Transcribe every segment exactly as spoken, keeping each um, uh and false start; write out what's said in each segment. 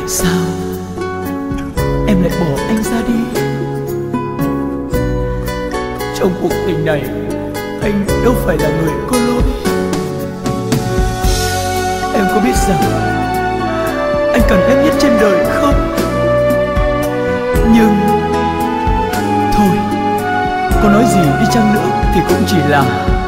Sao em lại bỏ anh ra đi? Trong cuộc tình này anh đâu phải là người có lỗi. Em có biết rằng anh cần em nhất trên đời không? Nhưng thôi, có nói gì đi chăng nữa thì cũng chỉ là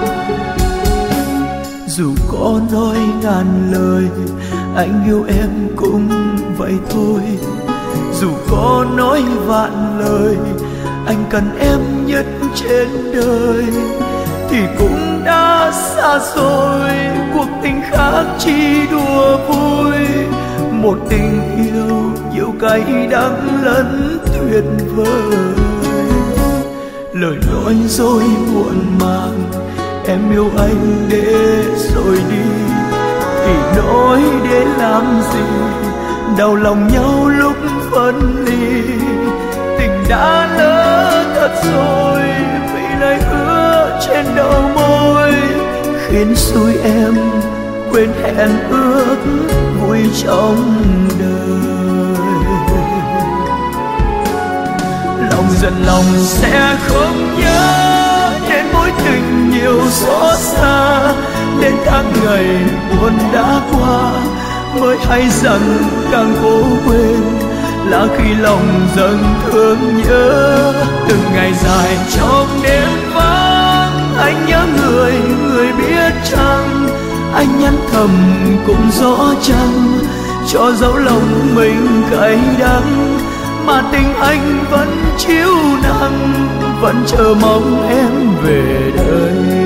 dù có nói ngàn lời anh yêu em cũng vậy thôi. Dù có nói vạn lời anh cần em nhất trên đời thì cũng đã xa rồi. Cuộc tình khác chỉ đùa vui, một tình yêu nhiều cay đắng lẫn tuyệt vời. Lời nói dối muộn màng em yêu anh để rồi đi thì nói để làm gì? Đau lòng nhau lúc phân ly, tình đã lỡ thật rồi vì lời hứa trên đầu môi khiến xui em quên hẹn ước vui trong đời. Lòng giận lòng sẽ không nhớ đến mối tình nhiều xót xa, đến tháng ngày buồn đã qua mới hay rằng càng cố quên là khi lòng dần thương nhớ. Từng ngày dài trong đêm vắng anh nhớ người, người biết chăng anh nhắn thầm cũng rõ chăng cho dấu lòng mình cay đắng mà tình anh vẫn chiếu nắng, vẫn chờ mong em về đây.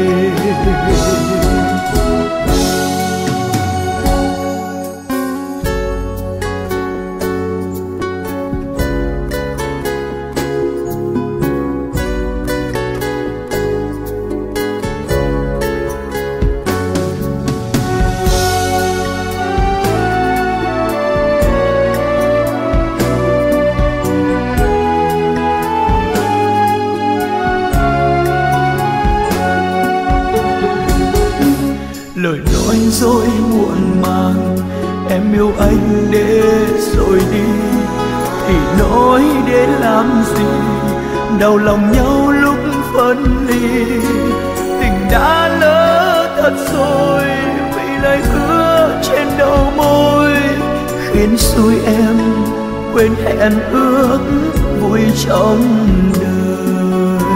Lời nói dối muộn màng em yêu anh để rồi đi thì nói để làm gì? Đau lòng nhau lúc phân ly, tình đã lỡ thật rồi vì lời hứa trên đầu môi khiến xui em quên hẹn ước vui trong đời.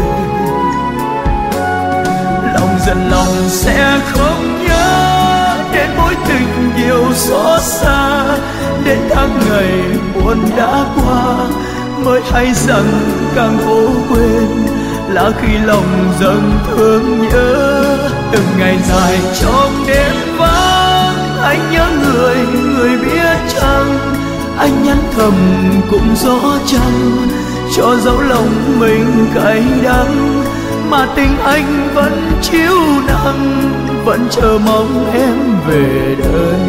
Lòng giận lòng sẽ không nhớ đến mối tình nhiều xót xa, đến tháng ngày buồn đã qua mới hay rằng càng cố quên là khi lòng dần thương nhớ. Từng ngày dài trong đêm vắng anh nhớ người, người biết chăng anh nhắn thầm cũng rõ chăng cho dấu lòng mình cay đắng mà tình anh vẫn chiếu nắng, vẫn chờ mong em về đây.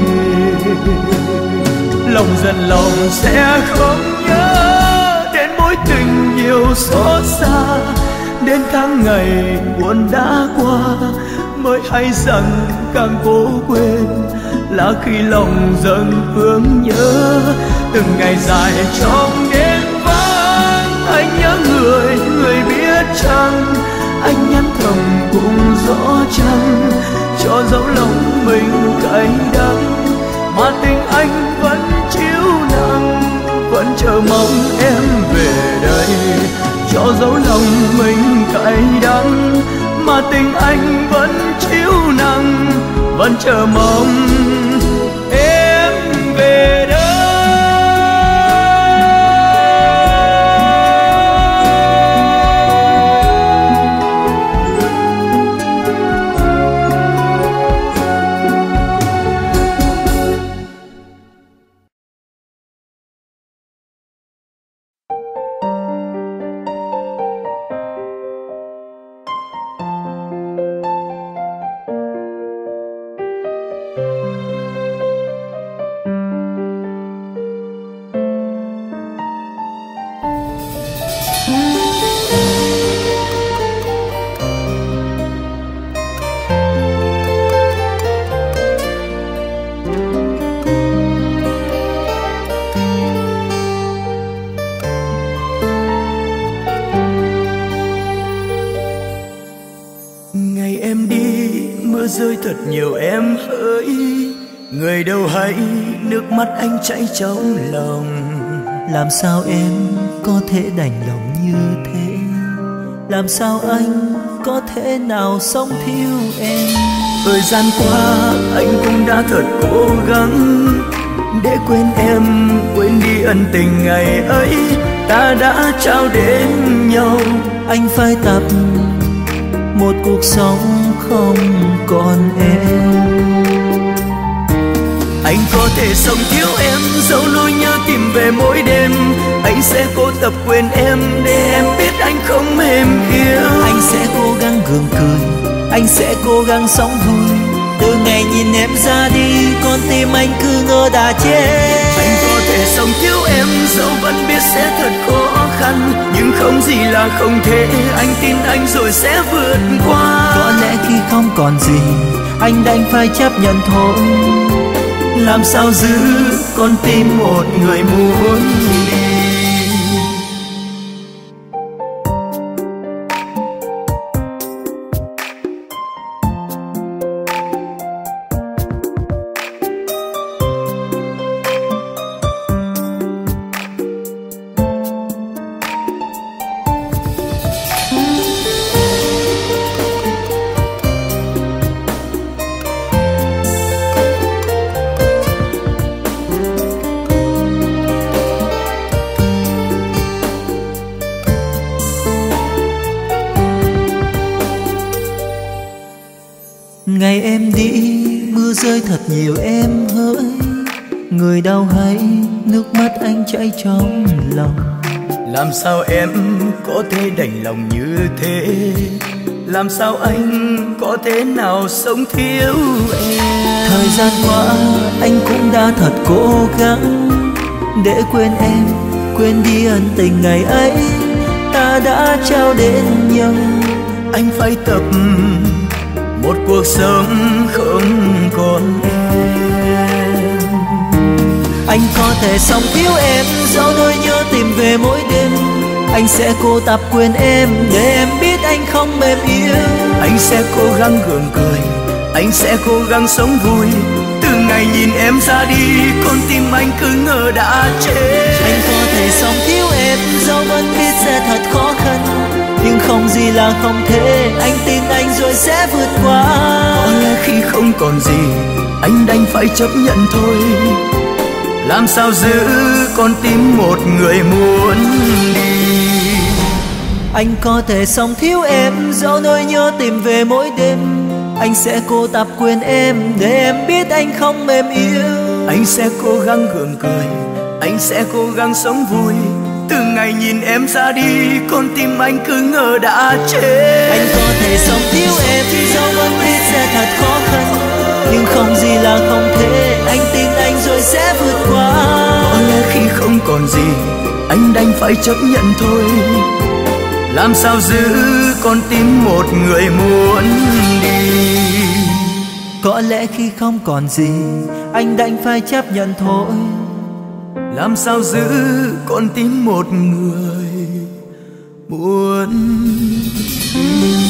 Lòng giận lòng sẽ không nhớ đến mối tình nhiều xót xa, đến tháng ngày buồn đã qua mới hay rằng càng cố quên là khi lòng dần thương nhớ. Từng ngày dài trong đêm vắng anh nhớ người, người biết chăng anh nhắn thầm cũng rõ chăng cho dấu lòng mình cay đắng mà tình anh vẫn chiếu nắng, vẫn chờ mong em về đây cho dấu lòng mình cay đắng mà tình anh vẫn chiếu nắng, vẫn chờ mong em về đây. rơi thật nhiều em hỡi. Người đâu hay nước mắt anh chảy trong lòng. Làm sao em có thể đành lòng như thế? Làm sao anh có thể nào sống thiếu em? Thời gian qua anh cũng đã thật cố gắng để quên em, quên đi ân tình ngày ấy ta đã trao đến nhau. Anh phải tập một cuộc sống không còn em. Anh có thể sống thiếu em, dẫu nỗi nhớ tìm về mỗi đêm. Anh sẽ cố tập quên em để em biết anh không mềm yếu. Anh sẽ cố gắng gượng cười, anh sẽ cố gắng sống vui. Từ ngày nhìn em ra đi, con tim anh cứ ngỡ đã chết. Anh có thể sống thiếu em, dẫu vẫn biết sẽ thật khó khăn, nhưng không gì là không thể. Anh tin anh rồi sẽ vượt qua. Có lẽ khi không còn gì, anh đành phải chấp nhận thôi. Làm sao giữ con tim một người muốn đi. Ngày em đi mưa rơi thật nhiều em hỡi. Người đau hay nước mắt anh chảy trong lòng. Làm sao em có thể đành lòng như thế? Làm sao anh có thể nào sống thiếu em? Thời gian qua anh cũng đã thật cố gắng để quên em, quên đi ân tình ngày ấy ta đã trao đến nhau. Anh phải tập một cuộc sống không còn em. Anh có thể sống thiếu em, dẫu nỗi nhớ tìm về mỗi đêm. Anh sẽ cố tập quên em để em biết anh không mềm yếu. Anh sẽ cố gắng gượng cười, anh sẽ cố gắng sống vui. Từ ngày nhìn em ra đi, con tim anh cứ ngờ đã chết. Anh có thể sống thiếu em, dẫu vẫn biết sẽ thật khó khăn, nhưng không gì là không thể. Anh tin anh rồi sẽ vượt qua. Có lẽ khi không còn gì, anh đành phải chấp nhận thôi. Làm sao giữ con tim một người muốn đi. Anh có thể sống thiếu em, dẫu nỗi nhớ tìm về mỗi đêm. Anh sẽ cố tập quên em để em biết anh không mềm yếu. Anh sẽ cố gắng gượng cười, anh sẽ cố gắng sống vui. Từ ngày nhìn em ra đi, con tim anh cứ ngờ đã chết. Anh có thể sống thiếu em, dẫu vẫn biết sẽ thật khó khăn, nhưng không gì là không thể. Anh tin anh rồi sẽ vượt qua. Có lẽ khi không còn gì, anh đành phải chấp nhận thôi. Làm sao giữ con tim một người muốn đi. Có lẽ khi không còn gì, anh đành phải chấp nhận thôi. Làm sao giữ con tim một người muốn đi.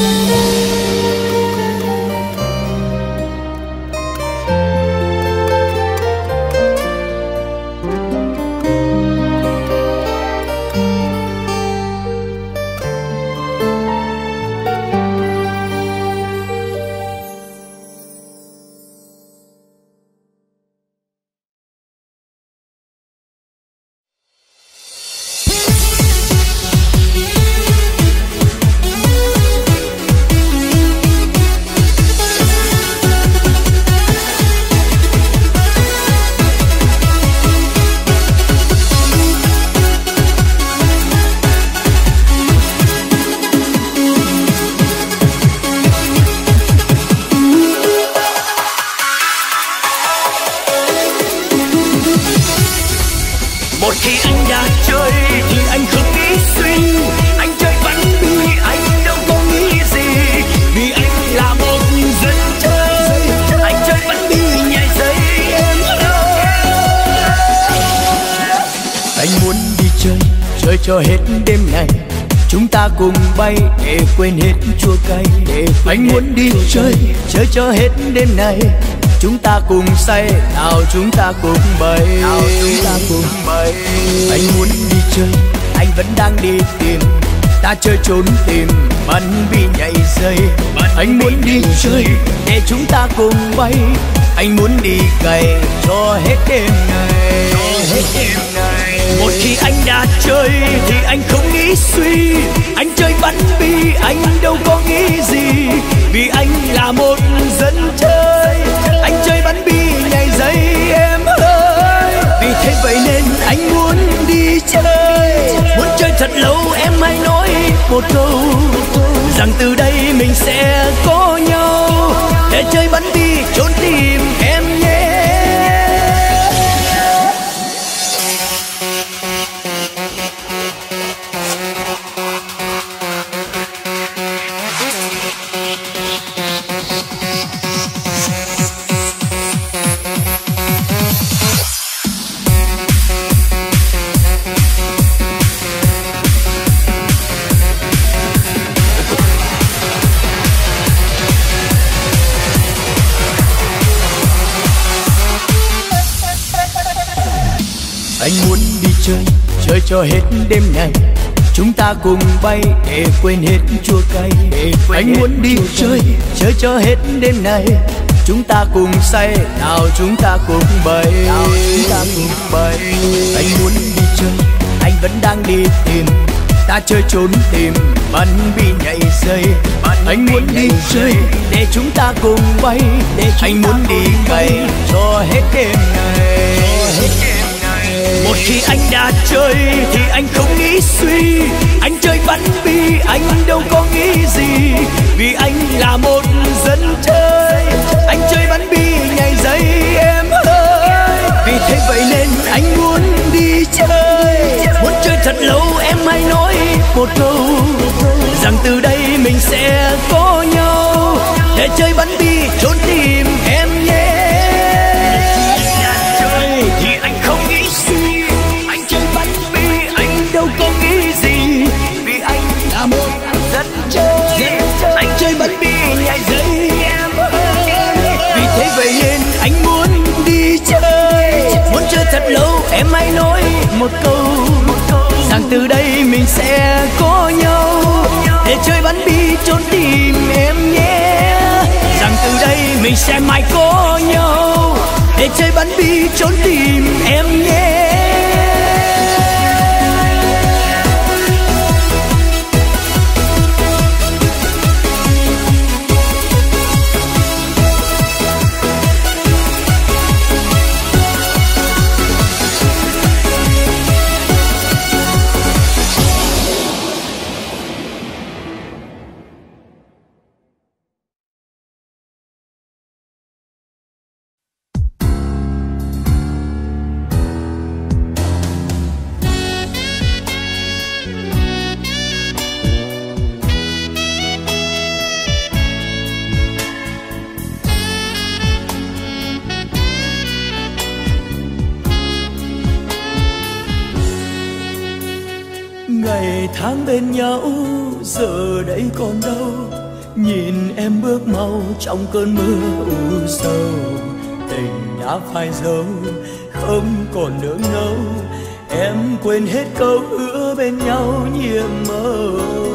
Một khi anh đã chơi thì anh không nghĩ suy. Anh chơi bắn bi, anh đâu có nghĩ gì. Vì anh là một dân chơi. Anh chơi bắn bi nhảy dây em ơi. Anh muốn đi chơi, chơi cho hết đêm này. chúng ta cùng bay để quên hết chua cay. Anh muốn đi chơi, chơi cho hết đêm này. Chúng ta cùng say, nào chúng ta cùng bay, nào chúng ta cùng bay. Anh muốn đi chơi, anh vẫn đang đi tìm. Ta chơi trốn tìm, bắn bi nhảy dây. Anh muốn đi chơi, để chúng ta cùng bay. Anh muốn đi cày cho hết đêm này, cho hết đêm này. Một khi anh đã chơi thì anh không nghĩ suy. Anh chơi bắn bi, anh đâu có nghĩ gì. Vì anh là một dân chơi. Anh chơi bắn bi nhảy dây em ơi. Vì thế vậy nên anh muốn đi chơi. Muốn chơi thật lâu em hãy nói một câu rằng từ đây mình sẽ có nhau. Để chơi bắn bi trốn tìm em nhé. Anh muốn đi chơi, chơi cho hết đêm này. Chúng ta cùng bay để quên hết chua cay. Anh muốn đi chơi, chơi cho hết đêm này. Chúng ta cùng say, nào chúng ta cùng bay, nào chúng ta cùng bay. Anh muốn đi chơi, anh vẫn đang đi tìm. Ta chơi trốn tìm, bắn bi nhảy dây. Anh muốn đi chơi, để chúng ta cùng bay. Anh muốn đi cày cho hết đêm này. Một khi anh đã chơi thì anh không nghĩ suy. Anh chơi bắn bi, anh đâu có nghĩ gì. Vì anh là một dân chơi. Anh chơi bắn bi nhảy dây em ơi. Vì thế vậy nên anh muốn đi chơi. Muốn chơi thật lâu em hãy nói một câu rằng từ đây mình sẽ có nhau. Để chơi bắn bi trốn tìm em nhé. Thì anh không nghĩ suy. Anh chơi bắn bi, anh đâu có nghĩ gì. Vì anh là một dân chơi. Anh chơi bắn bi nhảy dây em ơi. Vì thế vậy nên anh muốn đi chơi. Muốn chơi thật lâu em hãy nói một câu rằng từ đây mình sẽ có nhau. Để chơi bắn bi trốn tìm em nhé. Rằng từ đây mình sẽ mãi có nhau. Để chơi bắn bi trốn tìm em nhé. Ngày tháng bên nhau giờ đây còn đâu. Nhìn em bước mau trong cơn mưa u sầu. Tình đã phai dấu không còn nương nấu. Em quên hết câu hứa bên nhau nhiệm mơ.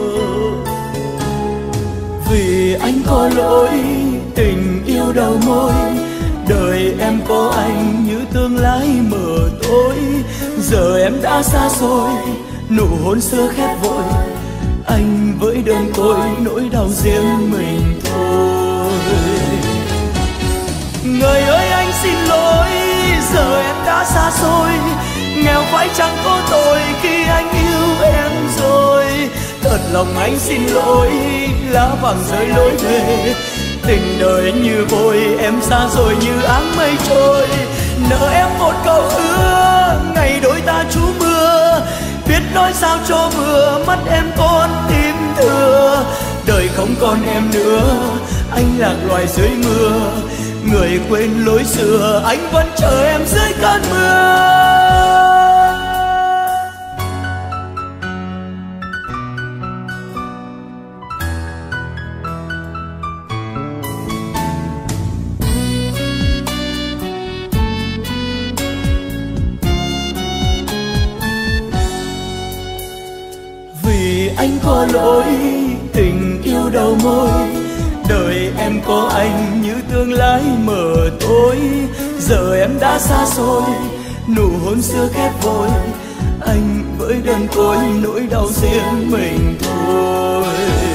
Vì anh có lỗi tình yêu đầu môi. Đời em có anh như tương lai mờ tối. Giờ em đã xa rồi, nụ hôn xưa khép vội. Anh với đơn côi nỗi đau riêng mình thôi. Người ơi anh xin lỗi, giờ em đã xa xôi. Nghèo phải chẳng có tội khi anh yêu em rồi. Thật lòng anh xin lỗi, lá vàng rơi lối về. Tình đời như vôi, em xa rồi như áng mây trôi. Nợ em một câu hứa, ngày đôi ta trú mưa. Biết nói sao cho vừa, mắt em còn tim thừa. Đời không còn em nữa, anh lạc loài dưới mưa. Người quên lối xưa, anh vẫn chờ em dưới cơn mưa. có lỗi, tình yêu đầu môi. Đời em có anh như tương lai mờ tối. Giờ em đã xa xôi, nụ hôn xưa khép vội. Anh với đơn côi, nỗi đau riêng mình thôi.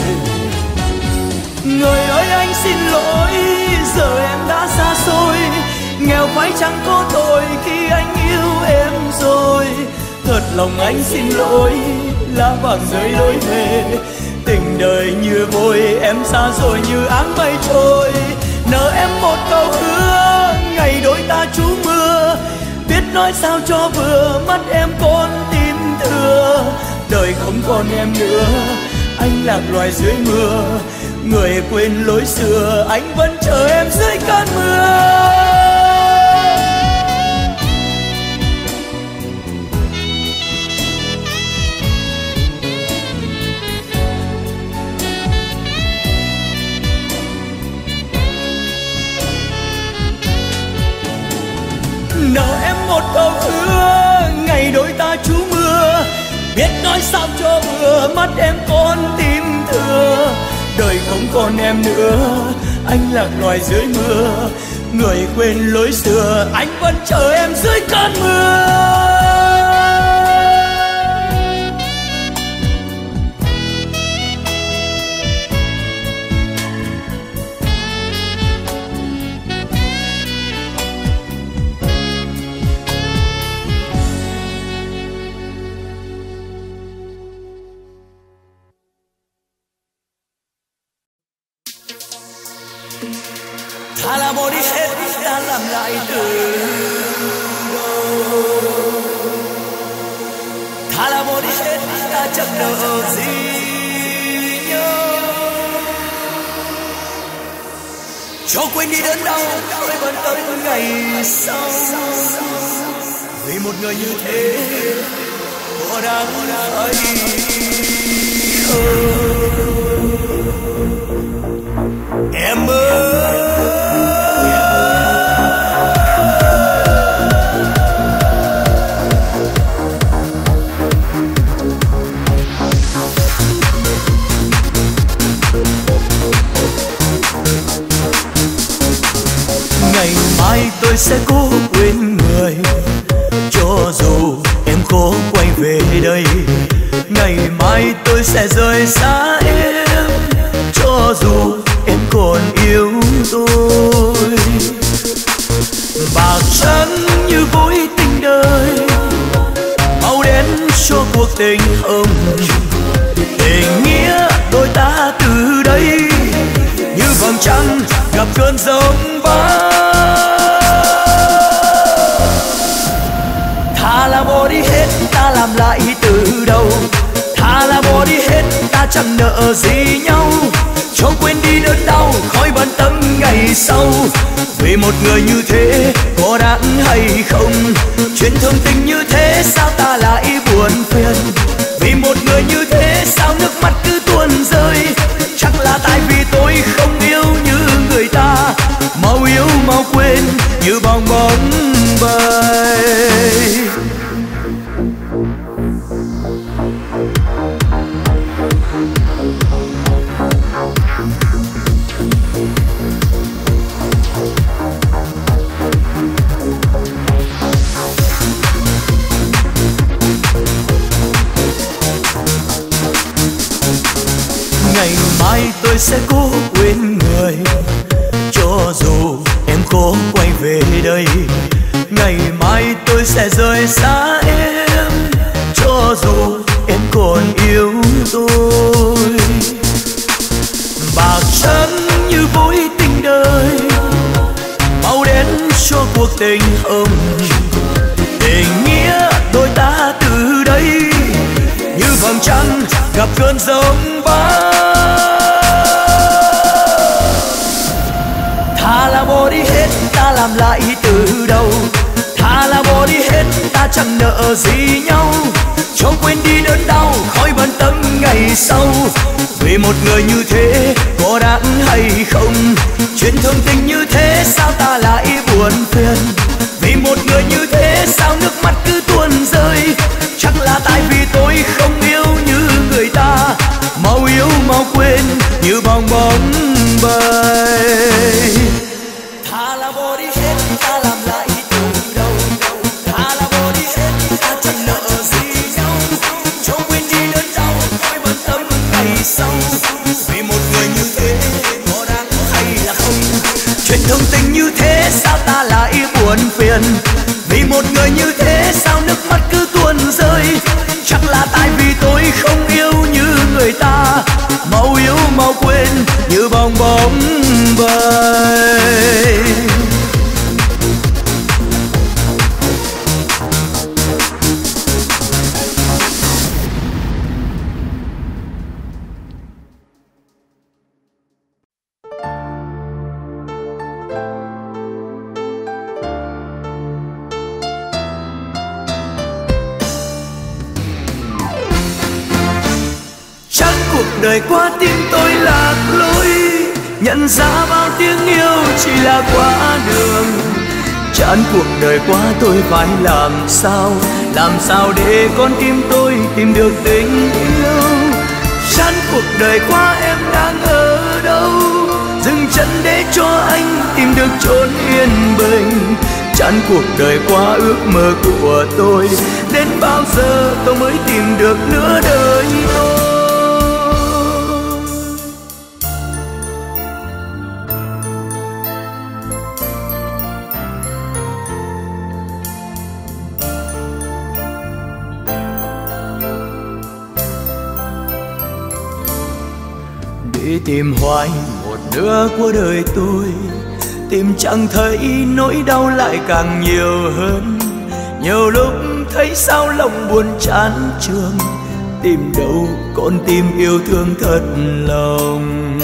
Người ơi anh xin lỗi, giờ em đã xa xôi. Nghèo phải chẳng có tội khi anh yêu em rồi. Thật lòng anh xin lỗi, lá vàng rơi lối về. Tình đời như vôi, em xa rồi như áng mây trôi. Nợ em một câu hứa, ngày đôi ta trú mưa. Biết nói sao cho vừa, mắt em con tim thừa. Đời không còn em nữa, anh lạc loài dưới mưa. Người quên lối xưa, anh vẫn chờ em dưới cơn mưa. Nợ em một câu hứa, ngày đôi ta trú mưa. Biết nói sao cho vừa, mắt em con tim thừa. Đời không còn em nữa, anh lạc loài dưới mưa. Người quên lối xưa, anh vẫn chờ em dưới cơn mưa. Thà là bỏ đi hết, ta làm lại từ đầu. Thà là bỏ đi hết, ta chẳng nợ gì nhau. Cho quên đi đớn đau, tôi vẫn tới ngày sau. Vì một người như thế, có đáng phải không? Em ơi, ngày mai tôi sẽ cố quên người. Cho dù em có quay về đây, ngày mai tôi sẽ rời xa em. Cho dù em còn yêu tôi, bạc trắng như vối tình đời, màu đen cho cuộc tình hồng. Tình nghĩa đôi ta từ đây như vầng trăng gặp cơn giông bão. Thà là bỏ đi hết, ta làm lại từ đầu. Thà là bỏ đi hết, ta chẳng nợ gì nhau. Cho quên đi đớn đau, khỏi bận tâm ngày sau. Vì một người như thế, có đáng hay không? Chuyện thương tình như thế, sao ta lại buồn phiền? Vì một người như thế, sao nước mắt cứ tuôn rơi? Chắc là tại vì tôi không yêu như người ta. Mau yêu mau quên như bong bóng bay. Ngày mai tôi sẽ cố quên người. Cho dù em có quay về đây, ngày mai tôi sẽ rời xa em. Cho dù em còn yêu tôi, bạc trắng như vối tình đời, màu đen cho cuộc tình hồng. Tình nghĩa đôi ta từ đây như vầng trăng gặp cơn giông bão. Thà là bỏ đi hết, ta làm lại từ đầu. Thà là bỏ đi hết, ta chẳng nợ gì nhau. Cho quên đi đớn đau, khỏi bận tâm ngày sau. Vì một người như thế, có đáng hay không? Chuyện thương tình như thế, sao ta lại buồn phiền? Vì một người như thế, sao nước mắt cứ tuôn rơi? Chắc là tại vì tôi không yêu như người ta. mau yêu mau quên như bong bóng bay. Thà là bỏ đi hết ta làm lại từ đầu, thà là bỏ đi hết ta chẳng nợ gì nhau, cho quên đi đớn đau tôi bận tâm ngày sau. Vì một người như thế có đáng hay là không? Chuyện thương tình như thế sao ta lại buồn phiền? Vì một người như thế sao nước mắt cứ tuôn rơi? Chắc là tại vì tôi không yêu như người ta, mau yêu mau quên như bong bóng bay. Đời qua tim tôi lạc lối, nhận ra bao tiếng yêu chỉ là quá đường. Chán cuộc đời qua tôi phải làm sao, làm sao để con tim tôi tìm được tình yêu. Chán cuộc đời qua em đang ở đâu, dừng chân để cho anh tìm được chốn yên bình. Chán cuộc đời qua ước mơ của tôi, đến bao giờ tôi mới tìm được nửa đời tôi. Đi tìm hoài một nửa của đời tôi, tìm chẳng thấy nỗi đau lại càng nhiều hơn. Nhiều lúc thấy sao lòng buồn chán chường, tìm đâu con tim yêu thương thật lòng.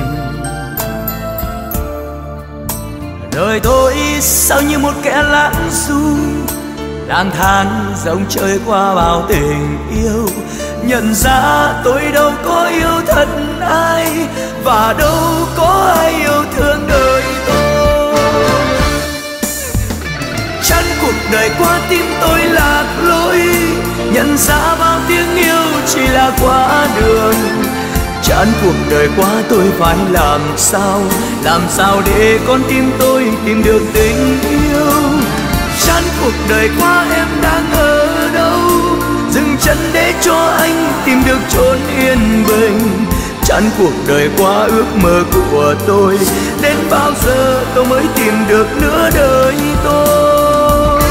Đời tôi sao như một kẻ lãng du, lang thang dòng chơi qua bao tình yêu. Nhận ra tôi đâu có yêu thật ai, và đâu có ai yêu thương đời tôi. Chán cuộc đời qua tim tôi lạc lối, nhận ra bao tiếng yêu chỉ là quá đường. Chán cuộc đời qua tôi phải làm sao, làm sao để con tim tôi tìm được tình yêu. Chán cuộc đời qua em đang ở đâu, dừng chân để cho anh tìm được chốn yên bình. Chán cuộc đời qua ước mơ của tôi, đến bao giờ tôi mới tìm được nửa đời tôi.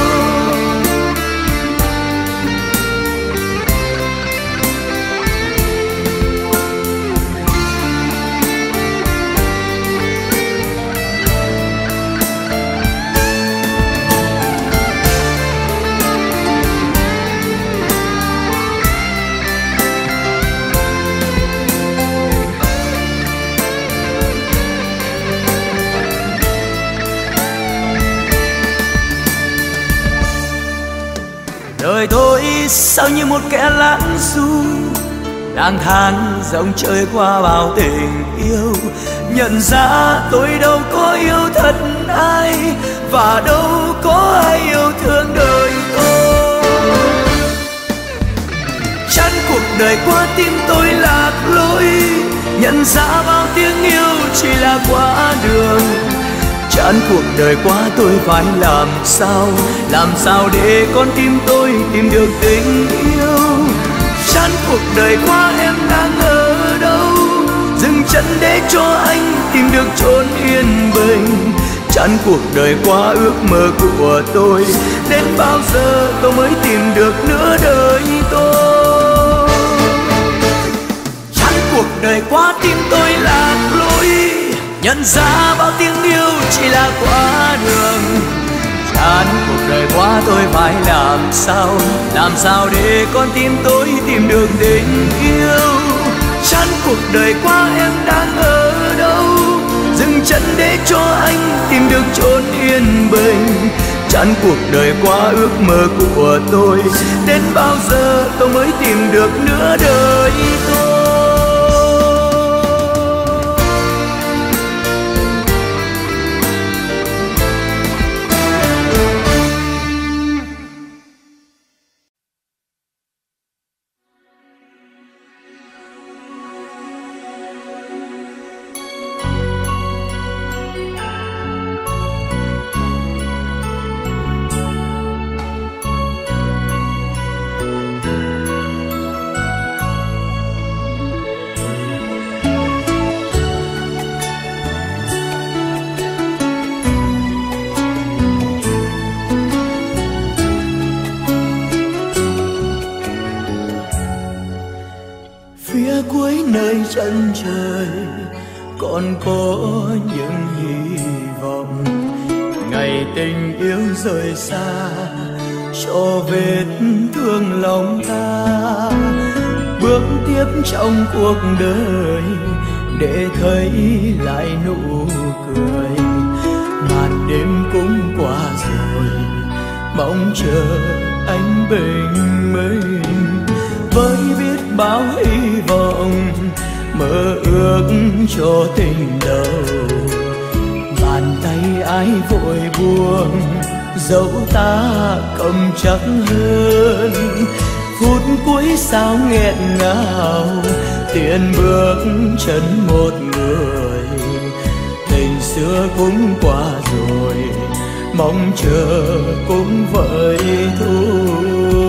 Đời tôi sao như một kẻ lãng du, lang thang dòng chơi qua bao tình yêu. Nhận ra tôi đâu có yêu thật ai, và đâu có ai yêu thương đời tôi. Chán cuộc đời qua tim tôi lạc lối, nhận ra bao tiếng yêu chỉ là quá đường. Chán cuộc đời qua tôi phải làm sao, làm sao để con tim tôi tìm được tình yêu. Chán cuộc đời qua em đang ở đâu, dừng chân để cho anh tìm được chốn yên bình. Chán cuộc đời qua ước mơ của tôi, đến bao giờ tôi mới tìm được nửa đời tôi. Chán cuộc đời qua tim tôi lạc lối, nhận ra bao tiếng yêu chỉ là quá đường. Chán cuộc đời qua tôi phải làm sao, làm sao để con tim tôi tìm được tình yêu. Chán cuộc đời qua em đang ở đâu, dừng chân để cho anh tìm được chốn yên bình. Chán cuộc đời qua ước mơ của tôi, đến bao giờ tôi mới tìm được nửa đời tôi. dưới chân trời còn có những hy vọng. Ngày tình yêu rời xa cho vết thương lòng ta, bước tiếp trong cuộc đời để thấy lại nụ cười. Màn đêm cũng qua rồi, mong chờ anh bình minh với biết bao hy vọng, mơ ước cho tình đầu. Bàn tay ai vội buông, dẫu ta cầm chắc hơn. Phút cuối sao nghẹn ngào, tiền bước chân một người. Tình xưa cũng qua rồi, mong chờ cũng vậy thôi.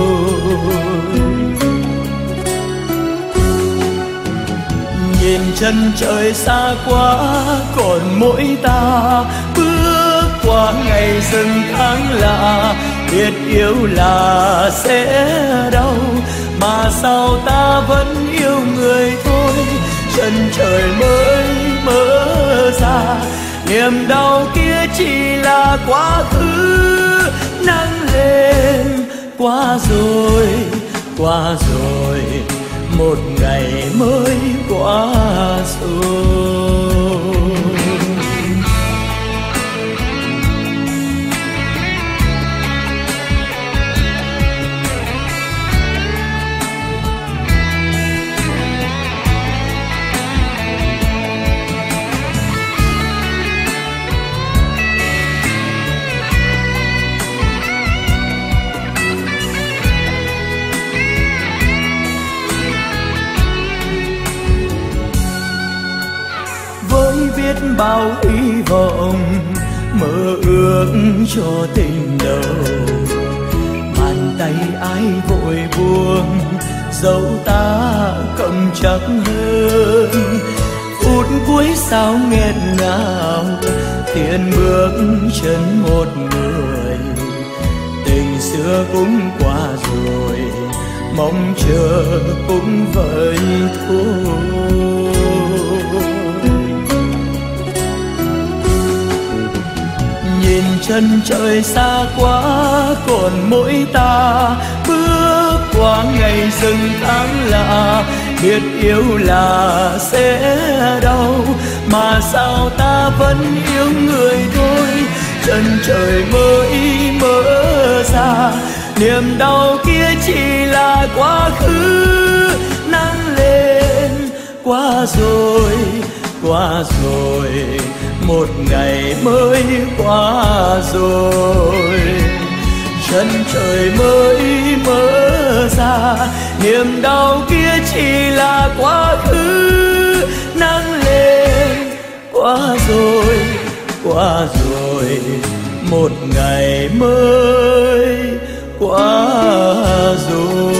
Nhìn chân trời xa quá, còn mỗi ta bước qua ngày dừng tháng lạ. Biết yêu là sẽ đau, mà sao ta vẫn yêu người thôi. Chân trời mới mở ra, niềm đau kia chỉ là quá khứ. Nắng lên qua rồi, qua rồi, một ngày mới qua rồi. Biết bao hy vọng, mơ ước cho tình đầu. Bàn tay ai vội buông, dẫu ta cầm chắc hơn. Phút cuối sao nghẹn ngào, tiền bước chân một người. Tình xưa cũng qua rồi, mong chờ cũng vậy thôi. Nhìn chân trời xa quá, còn mỗi ta bước qua ngày dừng tháng lạ. Biết yêu là sẽ đau, mà sao ta vẫn yêu người thôi. Chân trời mới mở ra, niềm đau kia chỉ là quá khứ. Nắng lên qua rồi, qua rồi, một ngày mới qua rồi. Chân trời mới mở ra, niềm đau kia chỉ là quá khứ. Nắng lên qua rồi, qua rồi, một ngày mới qua rồi.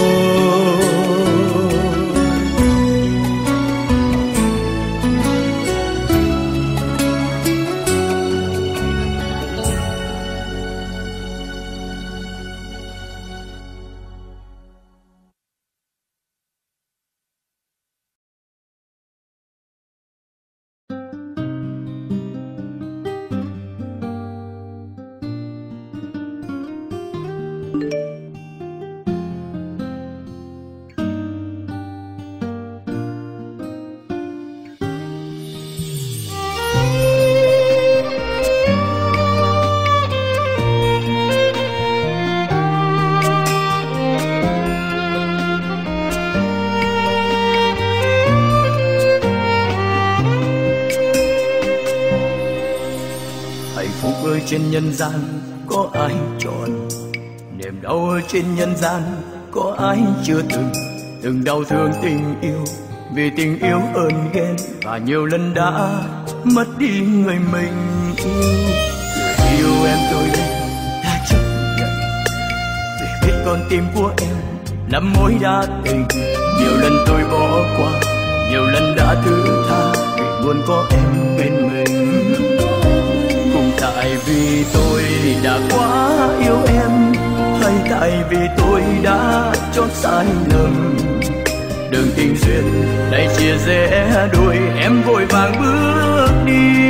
Trên nhân gian có ai chọn, niềm đau ở trên nhân gian có ai chưa từng. Từng đau thương tình yêu, vì tình yêu ơn ghen, và nhiều lần đã mất đi người mình yêu. Người yêu em tôi đây đã chấp nhận, vì biết con tim của em là mối đa tình. Nhiều lần tôi bỏ qua, nhiều lần đã thứ tha, vì luôn có em bên mình. Tại vì tôi đã quá yêu em, hay tại vì tôi đã chót sai lầm. đường tình duyên lại chia rẽ đôi, em vội vàng bước đi.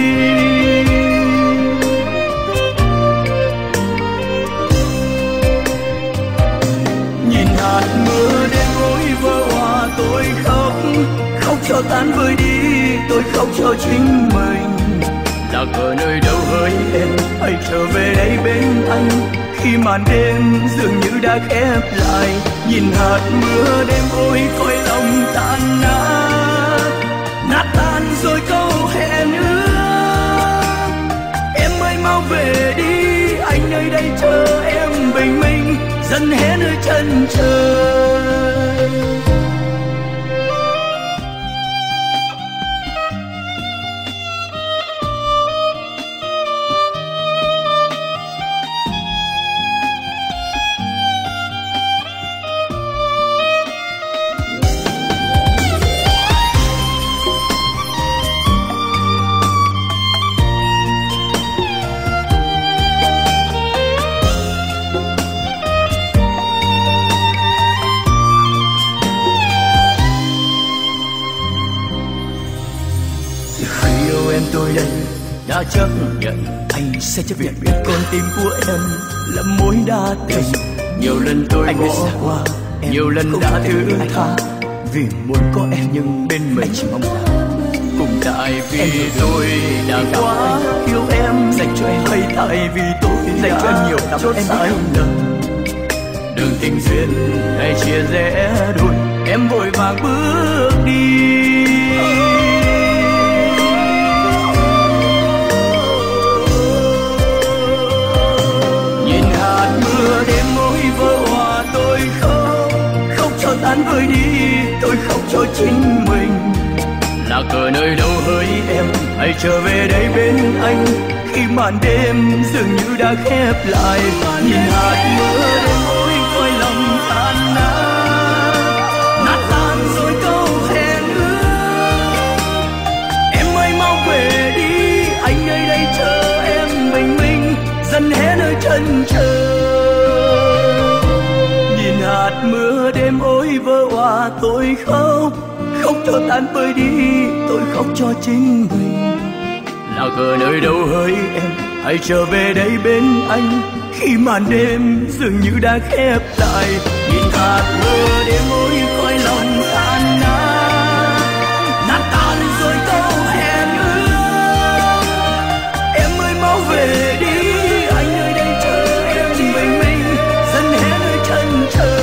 Nhìn hạt mưa đêm ôi vỡ hòa, tôi khóc, khóc cho tan vơi đi, tôi khóc cho chính mình. Là ở nơi đâu hỡi em, hãy trở về đây bên anh, khi màn đêm dường như đã khép lại. Nhìn hạt mưa đêm ôi khói lòng tan nát, nát tan rồi câu hẹn ước. Em ơi mau về đi, anh nơi đây chờ em bình minh, dần hé nơi chân trời. Tôi đây đã chấp nhận anh sẽ chấp nhận biết con tim của em là mối đa tình. Nhiều lần tôi anh bỏ qua, nhiều lần đã thứ tha, vì muốn có em nhưng bên mình chỉ mong là cùng. Tại vì tôi đã quá yêu em, dành cho em, hay tại vì tôi dành cho em nhiều lắm em sai lầm. Đường tình duyên hay chia rẽ đôi, em vội vàng bước đi. Mưa đêm môi vỡ hòa, tôi khóc, khóc cho tan vơi đi, tôi khóc cho chính mình. Là ở nơi đâu hỡi em, hãy trở về đây bên anh, khi màn đêm dường như đã khép lại. Nhìn hạt mưa đêm môi khói lòng tan nát, nát tan rồi câu hẹn ước. Em ơi mau về đi, anh nơi đây chờ em bình minh, dần hé nơi chân trời. Hạt mưa đêm ôi vỡ hòa, tôi khóc, khóc cho tan vơi đi, tôi khóc cho chính mình. Là ở nơi đâu hỡi em, hãy trở về đây bên anh, khi màn đêm dường như đã khép lại. Nhìn hạt mưa đêm ôi khói lòng tan nát, nát tan rồi câu hẹn ước. Em ơi mau về đi, anh nơi đây chờ em bình minh, dần hé nơi chân trời.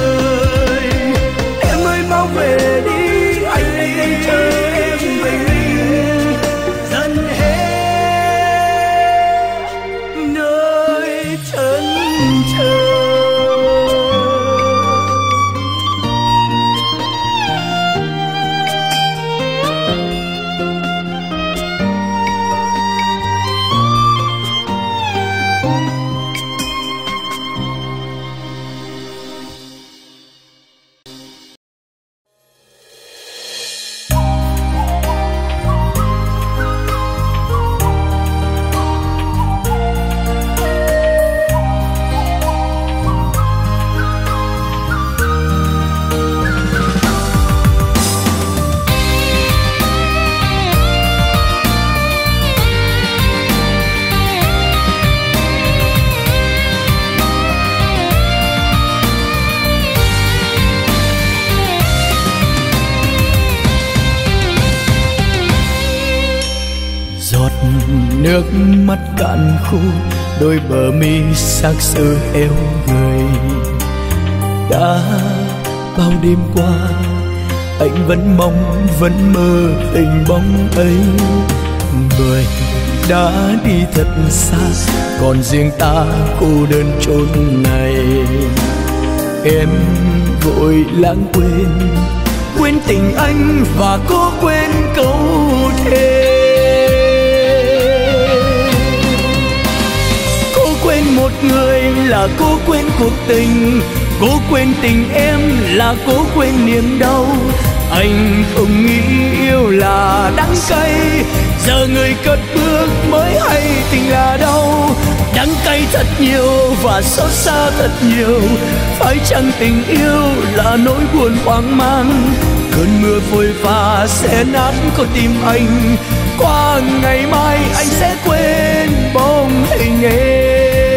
Về đi, anh đây đây chờ em bình minh, dần hé nơi chân trời. Nước mắt cạn khô, đôi bờ mi xác xơ eo người. Đã bao đêm qua, anh vẫn mong, vẫn mơ hình bóng ấy. Người đã đi thật xa, còn riêng ta cô đơn chốn này. Em vội lãng quên, quên tình anh và cố quên câu thề. Một người là cố quên cuộc tình, cố quên tình em là cố quên niềm đau. Anh không nghĩ yêu là đắng cay, giờ người cất bước mới hay tình là đau. Đắng cay thật nhiều và xót xa thật nhiều, phải chăng tình yêu là nỗi buồn hoang mang. cơn mưa phôi pha sẽ nát con tim anh. Qua ngày mai anh sẽ quên bóng hình em.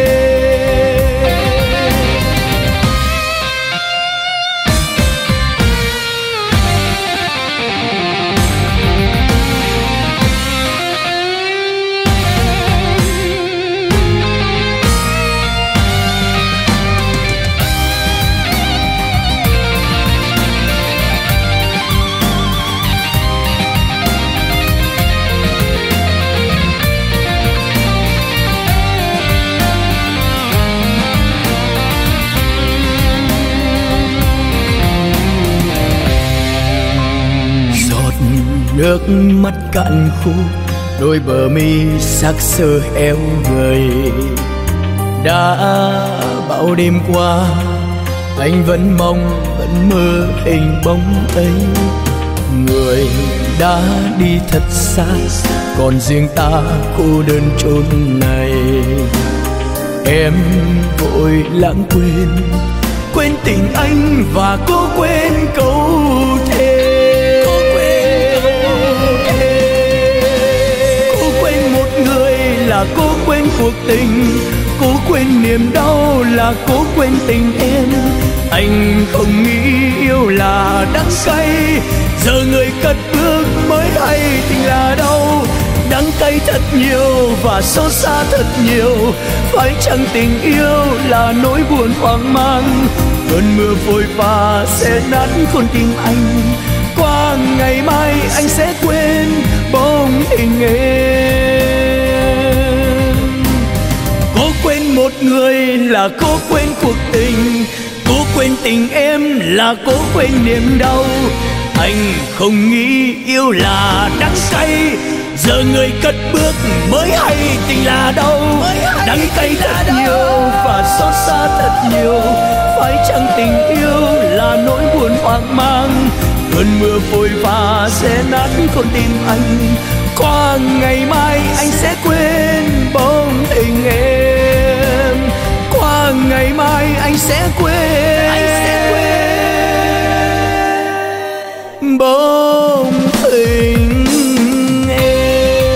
Nước mắt cạn khô, đôi bờ mi sắc sơ eo người. Đã bao đêm qua anh vẫn mong vẫn mơ hình bóng ấy. Người đã đi thật xa, còn riêng ta cô đơn chốn này. Em vội lãng quên, quên tình anh và cô quên câu thề. Là cố quên cuộc tình, cố quên niềm đau, là cố quên tình em. Anh không nghĩ yêu là đắng cay, giờ người cất bước mới hay tình là đau. Đắng cay thật nhiều và xót xa thật nhiều, phải chăng tình yêu là nỗi buồn hoang mang. Cơn mưa phôi pha sẽ nát con tim anh, qua ngày mai anh sẽ quên bóng hình em. Cố quên một người là cố quên cuộc tình, cố quên tình em là cố quên niềm đau. Anh không nghĩ yêu là đắng cay, giờ người cất bước mới hay tình là đau. Đắng cay thật nhiều và xót xa thật nhiều, phải chăng tình yêu là nỗi buồn hoang mang. Cơn mưa phôi pha sẽ nát con tim anh, qua ngày mai anh sẽ quên bóng hình em. Qua ngày mai anh sẽ quên, anh sẽ quên bóng hình em.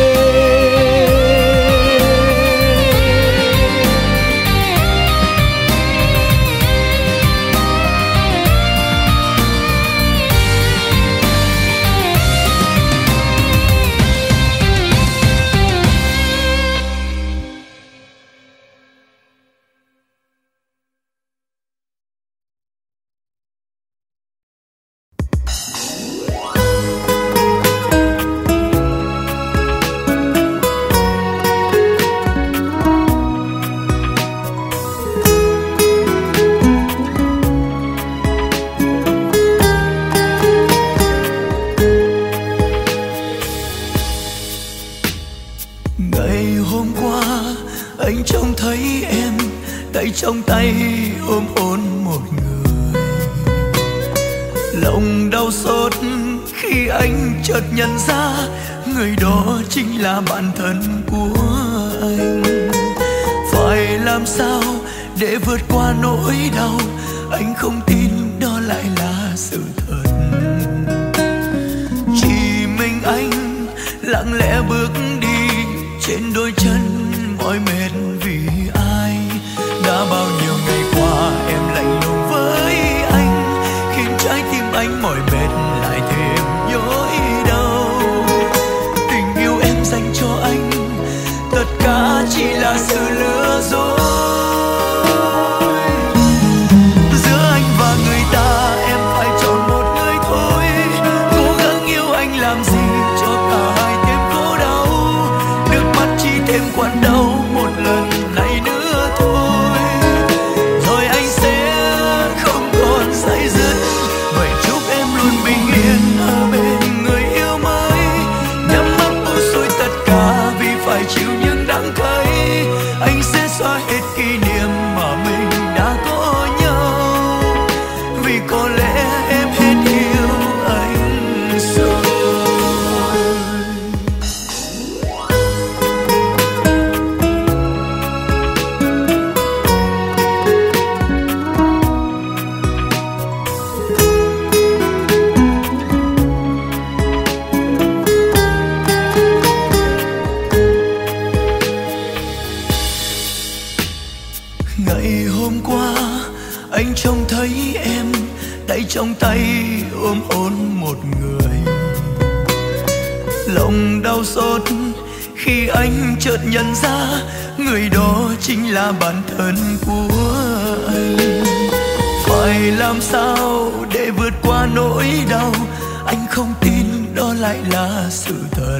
Trong tay ôm hôn một người, lòng đau xót khi anh chợt nhận ra người đó chính là bạn thân của anh. Phải làm sao để vượt qua nỗi đau, anh không tin đó lại là sự thật. Chỉ mình anh lặng lẽ bước đi trên đôi chân mỏi mệt vì ai. Đã bao nhiêu ngày qua em lạnh lùng với anh, khiến trái tim anh mỏi mệt lại thêm nhói đau. Tình yêu em dành cho anh, tất cả chỉ là sự lừa dối. Giữa anh và người ta em phải chọn một người thôi. Cố gắng yêu anh làm gì cho cả hai thêm khổ đau. Nước mắt chỉ thêm quặn đau một lần này nữa thôi. qua anh trông thấy em tay trong tay ôm hôn một người. Lòng đau xót khi anh chợt nhận ra người đó chính là bản thân của anh. Phải làm sao để vượt qua nỗi đau, anh không tin đó lại là sự thật.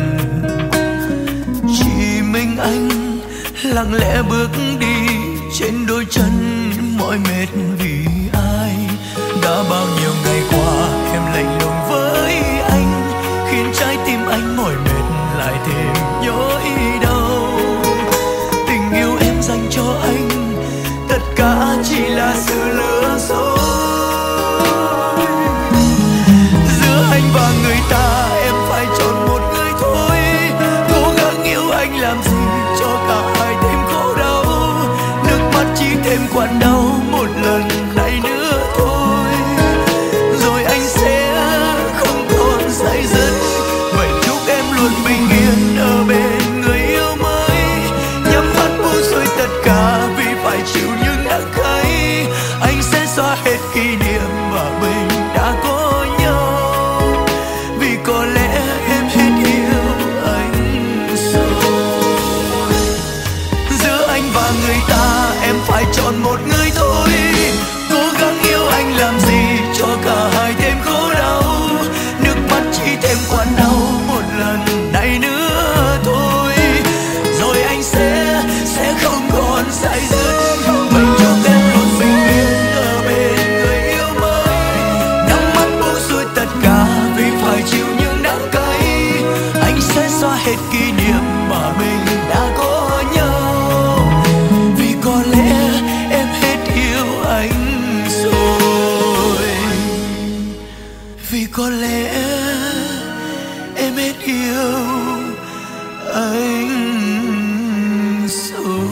Chỉ mình anh lặng lẽ bước đi trên đôi chân mỏi mệt vì ai. Đã bao nhiêu ngày qua em lạnh lùng với anh, khiến trái tim anh mỏi mệt lại thêm nhói đau. Tình yêu em dành cho anh tất cả chỉ là sự lừa dối. Giữa anh và người ta em phải chọn một người thôi. Cố gắng yêu anh làm gì cho cả hai thêm khổ đau. Nước mắt chỉ thêm quặn đau một lần này nữa thôi, rồi anh sẽ không còn say dứt. Vậy chúc em luôn bình yên ở bên người yêu mới. Nhắm mắt buông xuôi tất cả vì phải chịu những đắng cay. Anh sẽ xóa hết kỷ niệm và mình đã có nhau, vì có lẽ em hết yêu anh rồi. Giữa anh và người ta em phải chọn một người thôi. Cố gắng yêu anh làm gì cho cả hai thêm khổ đau. Nước mắt chỉ thêm quặn đau một lần này nữa thôi, rồi anh sẽ sẽ không còn say dứt. Vậy chúc em luôn bình yên ở bên người yêu mới. Nhắm mắt buông xuôi tất cả vì phải chịu những đắng cay. Anh sẽ xóa hết kỷ niệm mà mình đã có nhau, vì có lẽ em hết yêu anh rồi. Vì có lẽ em hết yêu anh rồi.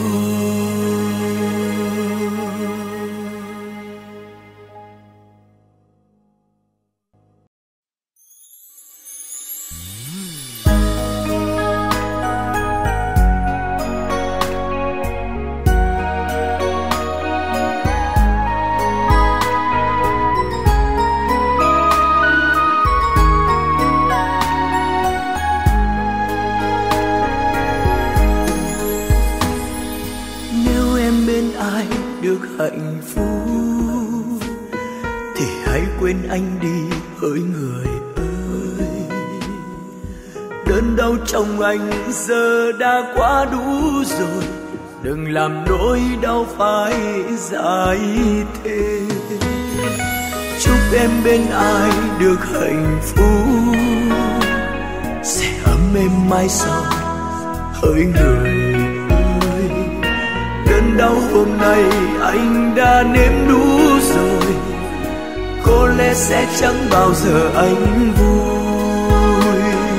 Nếu em bên ai được hạnh phúc thì hãy quên anh đi hỡi người ơi. Đớn đau trong anh giờ đã quá đủ rồi, đừng làm nỗi đau phải dài thêm. Chúc em bên ai được hạnh phúc sẽ ấm êm mãi sau hỡi người ơi. Đớn đau hôm nay anh đã nếm đủ rồi, có lẽ sẽ chẳng bao giờ anh vui.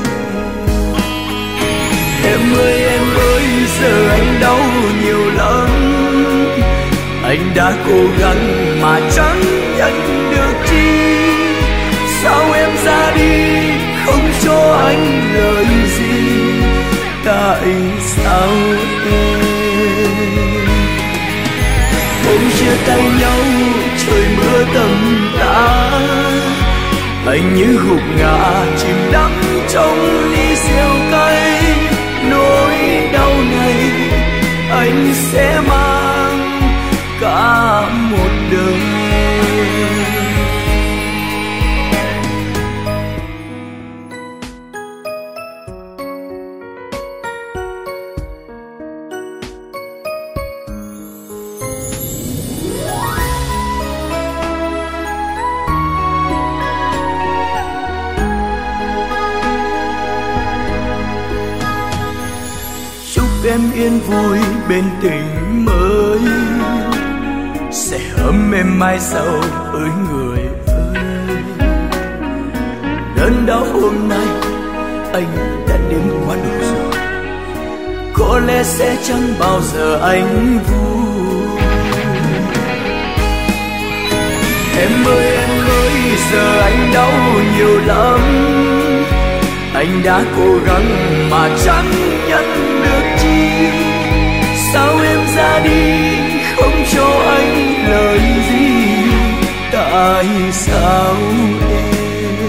Em ơi em ơi giờ anh đau nhiều lắm. Anh đã cố gắng mà chẳng nhận được chi. Sao em ra đi không cho anh lời gì? Tại sao em hôm chia tay nhau trời mưa tầm tã, anh như gục ngã chìm đắm trong ly rượu cay. Nỗi đau này anh sẽ mang cả một đời. Em yên vui bên tình mới, sẽ ấm em mai sau ơi người ơi. Đớn đau hôm nay anh đã đến quá đủ rồi, có lẽ sẽ chẳng bao giờ anh vui. Em ơi em ơi giờ anh đau nhiều lắm. Anh đã cố gắng mà chẳng nhận được chi. Sao em ra đi không cho anh lời gì. Tại sao em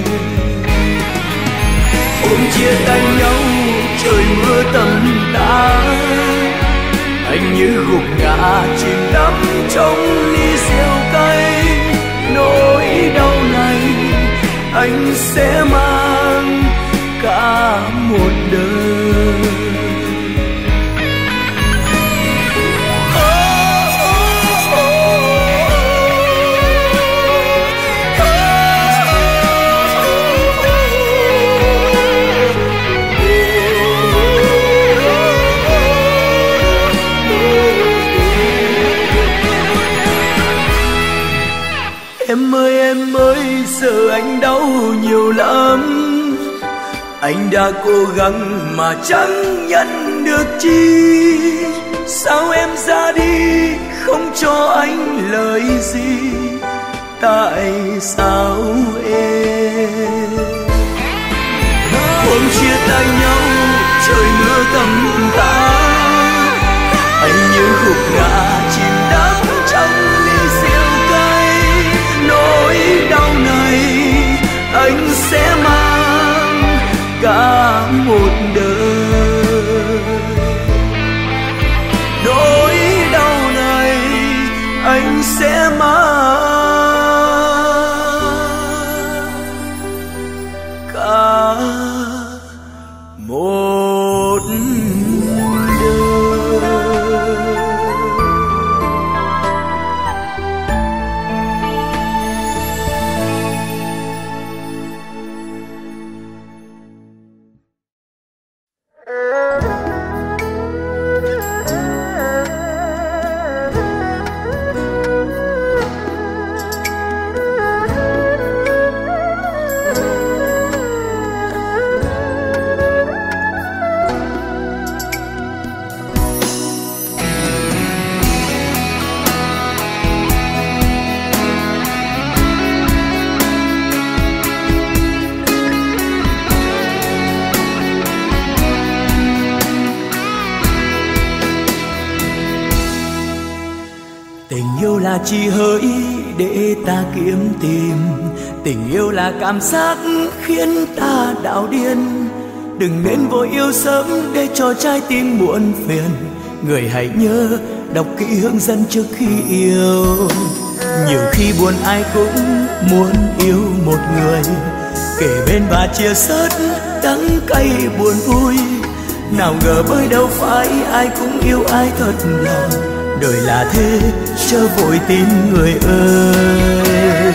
hôm chia tay nhau trời mưa tầm tã, anh như gục ngã chìm đắm trong ly rượu cay. Nỗi đau này anh sẽ mang cả một đời. Em ơi em ơi, giờ anh đau nhiều lắm. Anh đã cố gắng mà chẳng nhận được chi. Sao em ra đi không cho anh lời gì. Tại sao em hôm chia tay nhau trời mưa tầm tã, anh như gục ngã chìm đắm trong ly rượu cay. Nỗi đau này anh sẽ mang cả một đời. Nỗi đau này anh sẽ mang cả một là chỉ hỡi để ta kiếm tìm. Tình yêu là cảm giác khiến ta đảo điên. Đừng nên vội yêu sớm để cho trái tim muộn phiền. Người hãy nhớ đọc kỹ hướng dẫn trước khi yêu. Nhiều khi buồn ai cũng muốn yêu một người, kể bên và chia sớt đắng cay buồn vui. Nào ngờ bởi đâu phải ai cũng yêu ai thật lòng. Đời là thế chớ vội tin người ơi.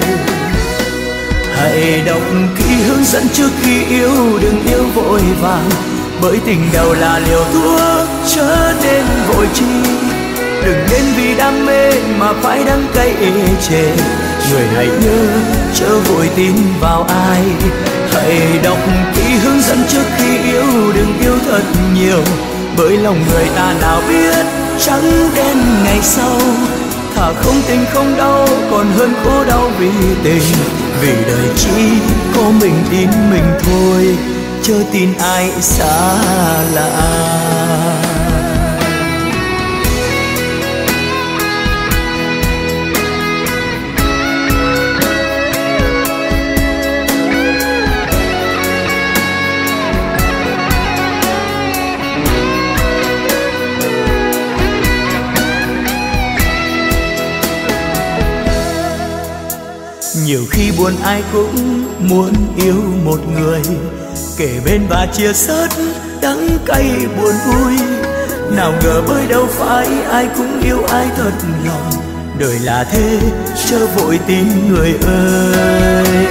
Hãy đọc kỹ hướng dẫn trước khi yêu, đừng yêu vội vàng. Bởi tình đầu là liều thuốc chớ nên vội chi. Đừng nên vì đam mê mà phải đắng cay ê chề. Người hãy nhớ chớ vội tin vào ai. Hãy đọc kỹ hướng dẫn trước khi yêu, đừng yêu thật nhiều. Bởi lòng người ta nào biết trắng đen ngày sau. Thà không tình không đau còn hơn khổ đau vì tình. Vì đời chỉ có mình tin mình thôi, chớ tin ai xa lạ. Nhiều khi buồn ai cũng muốn yêu một người, kể bên và chia sớt đắng cay buồn vui. Nào ngờ bởi đâu phải ai cũng yêu ai thật lòng. Đời là thế chớ vội tin người ơi.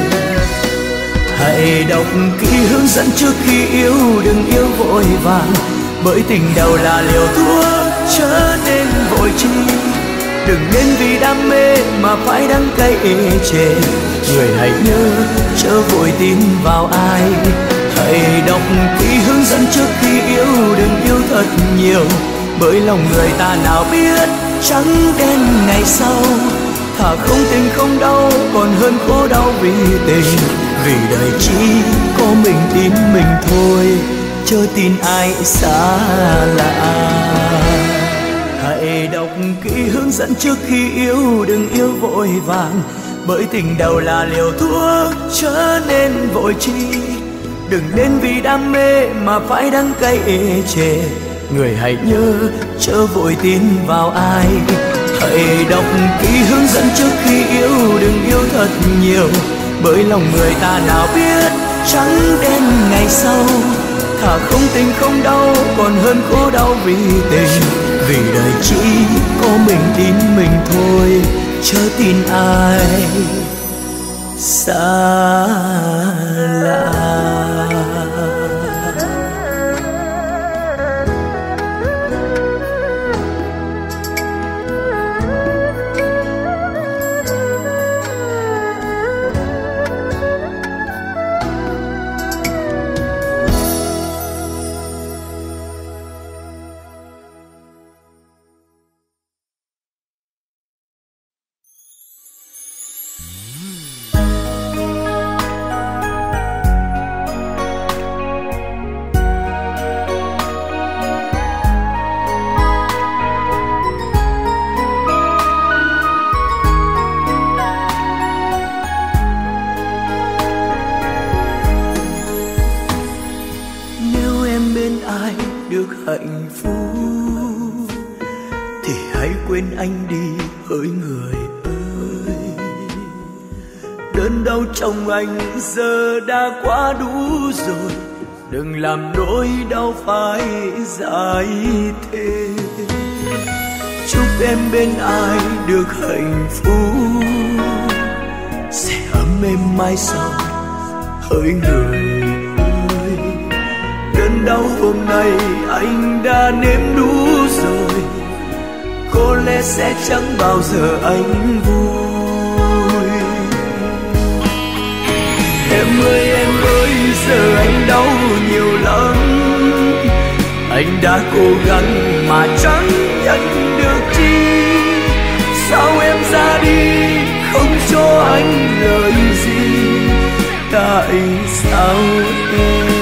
Hãy đọc kỹ hướng dẫn trước khi yêu, đừng yêu vội vàng. Bởi tình đầu là liều thuốc chớ nên vội chi. Đừng nên vì đam mê mà phải đắng cay ê chề. Người hãy nhớ chớ vội tin vào ai. Hãy đọc kỹ hướng dẫn trước khi yêu, đừng yêu thật nhiều. Bởi lòng người ta nào biết trắng đen ngày sau. Thà không tình không đau còn hơn khổ đau vì tình. Vì đời chỉ có mình tin mình thôi, chớ tin ai xa lạ. Hãy đọc kỹ hướng dẫn trước khi yêu, đừng yêu vội vàng, bởi tình đầu là liều thuốc, chớ nên vội chi. Đừng nên vì đam mê mà phải đắng cay ê chề, người hãy nhớ chớ vội tin vào ai. Hãy đọc kỹ hướng dẫn trước khi yêu, đừng yêu thật nhiều, bởi lòng người ta nào biết trắng đen ngày sau. Thà không tình không đau còn hơn khổ đau vì tình, vì đời chỉ có mình tin mình thôi, chớ tin ai xa lạ. Hạnh phúc thì hãy quên anh đi hỡi người ơi. Đớn đau trong anh giờ đã quá đủ rồi, đừng làm nỗi đau phải dài thêm. Chúc em bên ai được hạnh phúc, sẽ ấm êm mãi sau hỡi người. Cơn đau hôm nay anh đã nếm đủ rồi, có lẽ sẽ chẳng bao giờ anh vui. Em ơi em ơi giờ anh đau nhiều lắm, anh đã cố gắng mà chẳng nhận được chi. Sao em ra đi không cho anh lời gì, tại sao em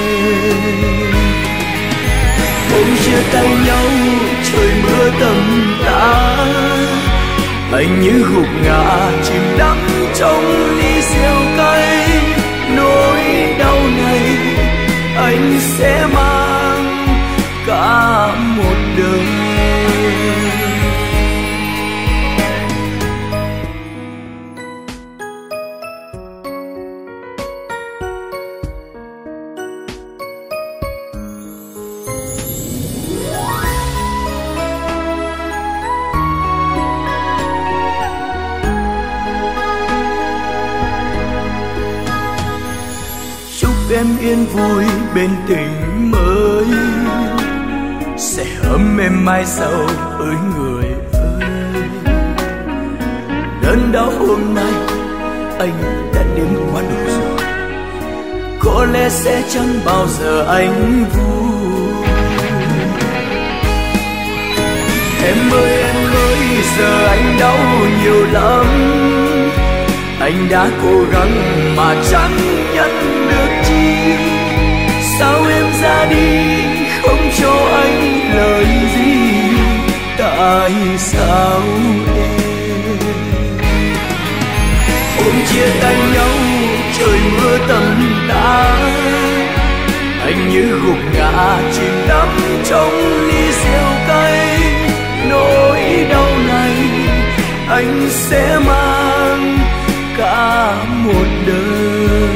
hôm chia tay nhau trời mưa tầm tã, anh như gục ngã chìm đắm trong ly rượu cay. Nỗi đau này anh sẽ mang cả một đời. Em yên vui bên tình mới, sẽ ấm em mai sau ơi người ơi. Đớn đau hôm nay anh đã đến quá đủ rồi, có lẽ sẽ chẳng bao giờ anh vui. Em ơi em ơi giờ anh đau nhiều lắm, anh đã cố gắng mà chẳng nhận được chi. Sao em ra đi không cho anh lời gì, tại sao em hôm chia tay nhau trời mưa tầm tã, anh như gục ngã chìm đắm trong ly rượu cay. Nỗi đau này anh sẽ mang cả một đời.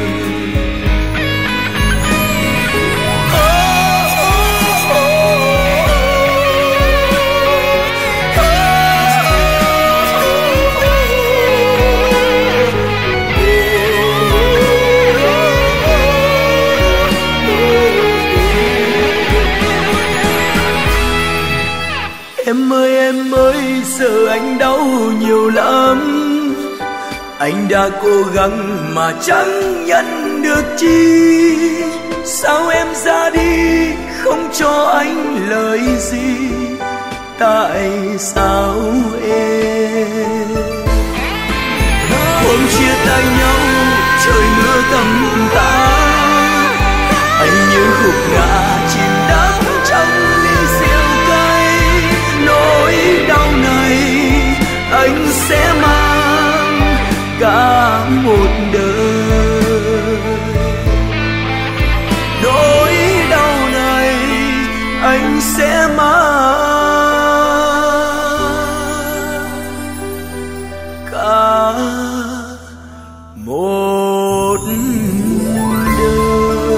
Em ơi em ơi giờ anh đau nhiều lắm, anh đã cố gắng mà chẳng nhận được chi. Sao em ra đi không cho anh lời gì, tại sao em hôm chia tay nhau trời mưa tầm tã, anh như gục ngã chìm đắm trong ly rượu cay. Nỗi một đời. Nỗi đau này anh sẽ mang cả một đời.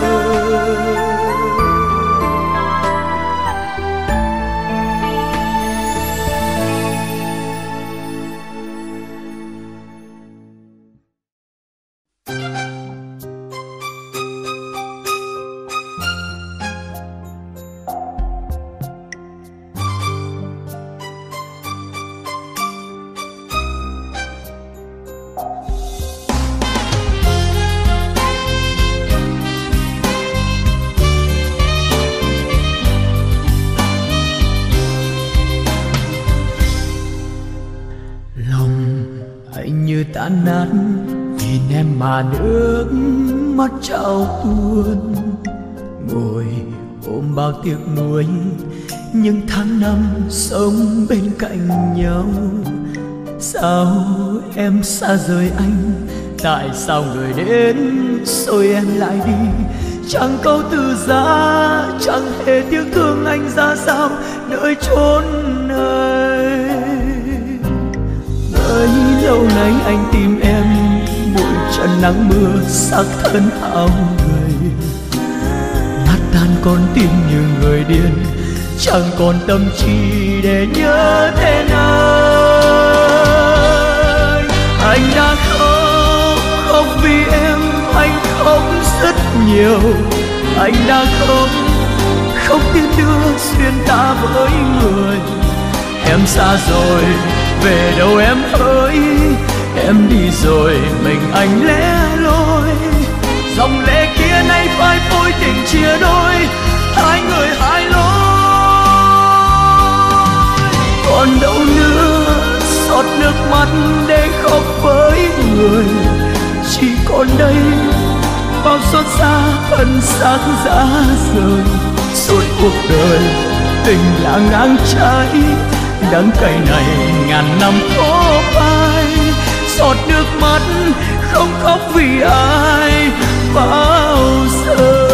Tan nát nhìn em mà nước mắt trào tuôn, ngồi ôm bao tiếc nuối những tháng năm sống bên cạnh nhau. Sao em xa rời anh, tại sao người đến rồi em lại đi? Chẳng câu từ giá, chẳng hề tiếc thương anh ra sao nơi chốn này. Bấy lâu nay anh tìm em, bụi trần nắng mưa xác thân áo người, nát tan con tim như người điên, chẳng còn tâm trí để nhớ tên anh. Anh đã khóc, khóc vì em, anh khóc rất nhiều. Anh đã khóc, không tin đưa xuyên ta với người. Em xa rồi, về đâu em ơi, em đi rồi mình anh lẻ loi. Dòng lệ kia nay phai phôi tình chia đôi, hai người hai lối. Còn đâu nữa giọt nước mắt để khóc với người, chỉ còn đây bao xót xa thân xác giá rời. Suốt cuộc đời tình là ngang trái, đắng cay này ngàn năm khó phai. Giọt nước mắt không khóc vì ai bao giờ.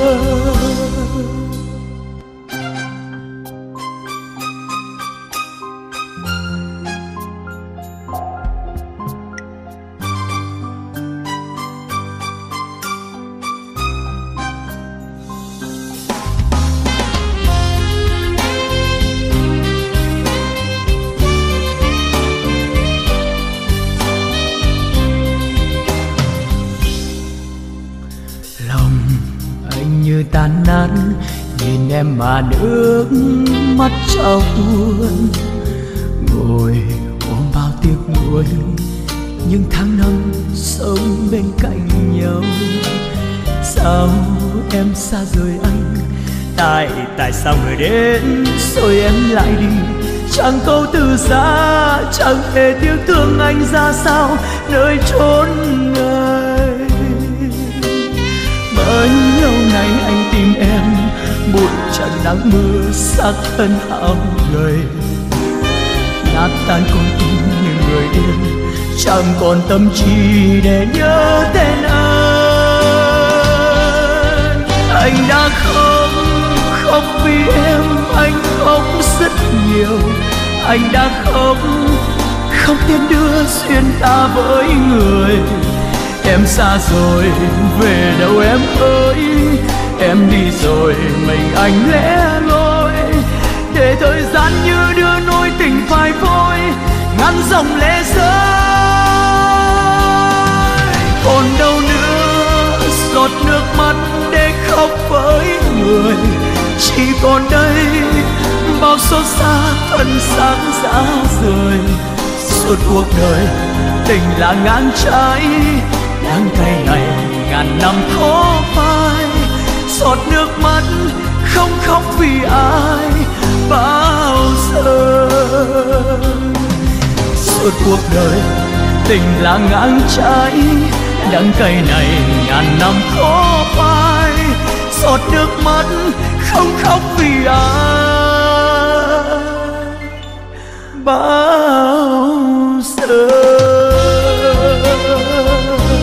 Tan nát nhìn em mà nước mắt trào tuôn, ngồi ôm bao tiếc nuối những tháng năm sống bên cạnh nhau. Sao em xa rời anh, tại tại sao người đến rồi em lại đi? Chẳng câu từ giá, chẳng hề tiếc thương anh ra sao nơi chốn này. Bấy lâu nay anh tìm em, bụi trần nắng mưa xác thân áo gầy, nát tan con tim như người điên, chẳng còn tâm trí để nhớ tên anh. Anh đã khóc, khóc vì em, anh khóc rất nhiều. Anh đã khóc, không tiếc đưa duyên ta với người. Em xa rồi, về đâu em ơi, em đi rồi mình anh lẻ loi. Để thời gian như đưa nỗi tình phai phôi, ngăn dòng lệ rơi. Còn đâu nữa giọt nước mắt để khóc với người, chỉ còn đây bao xót xa thân xác giá rời. Suốt cuộc đời tình là ngang trái, đắng cay này ngàn năm khó phai. Giọt nước mắt không khóc vì ai bao giờ. Suốt cuộc đời tình là ngang trái, đắng cay này ngàn năm khó phai. Giọt nước mắt không khóc vì ai bao giờ.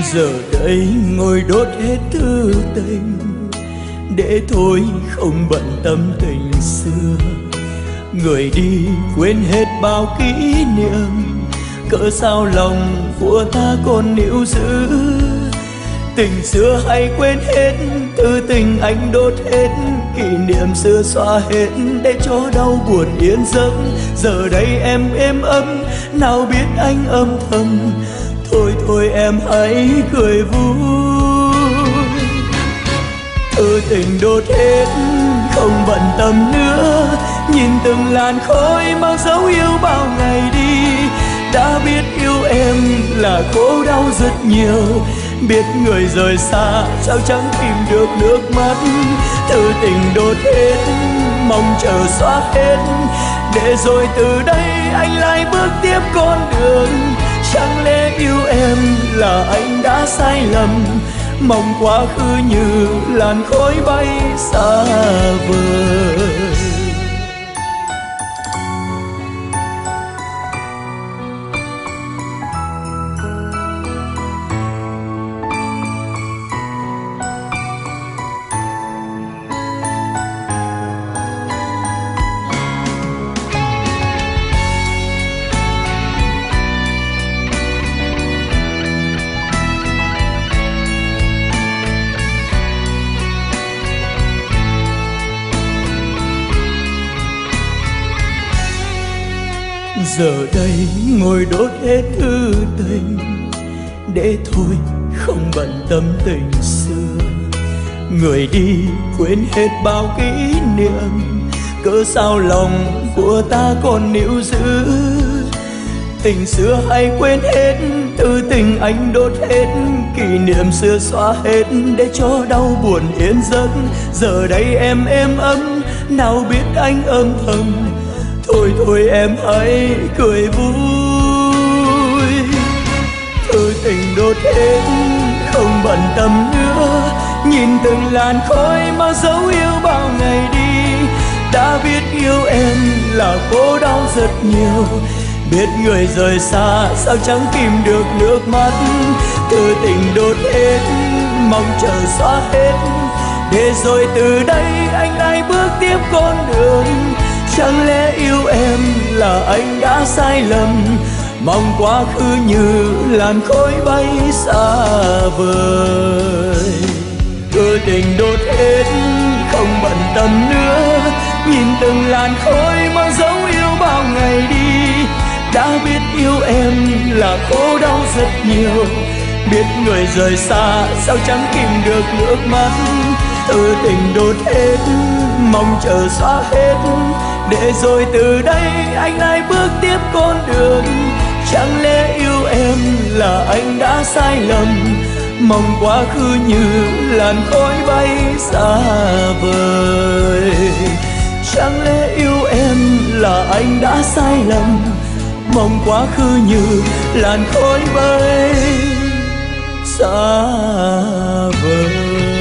Giờ đây ngồi đốt hết thư tình, để thôi không bận tâm tình xưa. Người đi quên hết bao kỷ niệm, cỡ sao lòng của ta còn níu giữ. Tình xưa hay quên hết, thư tình anh đốt hết, kỷ niệm xưa xóa hết để cho đau buồn yên giấc. Giờ đây em êm ấm, nào biết anh âm thầm. Thôi thôi em hãy cười vui. Thư tình đốt hết, không bận tâm nữa, nhìn từng làn khói mang dấu yêu bao ngày đi. Đã biết yêu em là khổ đau rất nhiều, biết người rời xa sao chẳng kìm được nước mắt. Thư tình đốt hết, mong chờ xóa hết, để rồi từ đây anh lại bước tiếp con đường. Chẳng lẽ yêu em là anh đã sai lầm, mong quá khứ như làn khói bay xa vời. Giờ đây ngồi đốt hết thư tình, để thôi không bận tâm tình xưa. Người đi quên hết bao kỷ niệm, cớ sao lòng của ta còn níu giữ. Tình xưa hay quên hết, thư tình anh đốt hết, kỷ niệm xưa xóa hết để cho đau buồn yên giấc. Giờ đây em êm ấm, nào biết anh âm thầm. Thôi thôi em hãy cười vui. Thư tình đốt hết, không bận tâm nữa, nhìn từng làn khói mang dấu yêu bao ngày đi. Đã biết yêu em là khổ đau rất nhiều, biết người rời xa sao chẳng kìm được nước mắt. Thư tình đốt hết, mong chờ xóa hết, để rồi từ đây anh lại bước tiếp con đường. Chẳng lẽ yêu em là anh đã sai lầm, mong quá khứ như làn khói bay xa vời. Thư tình đốt hết, không bận tâm nữa, nhìn từng làn khói mang dấu yêu bao ngày đi. Đã biết yêu em là khổ đau rất nhiều, biết người rời xa sao chẳng kìm được nước mắt. Thư tình đốt hết, mong chờ xóa hết, để rồi từ đây anh lại bước tiếp con đường. Chẳng lẽ yêu em là anh đã sai lầm, mong quá khứ như làn khói bay xa vời. Chẳng lẽ yêu em là anh đã sai lầm, mong quá khứ như làn khói bay xa vời.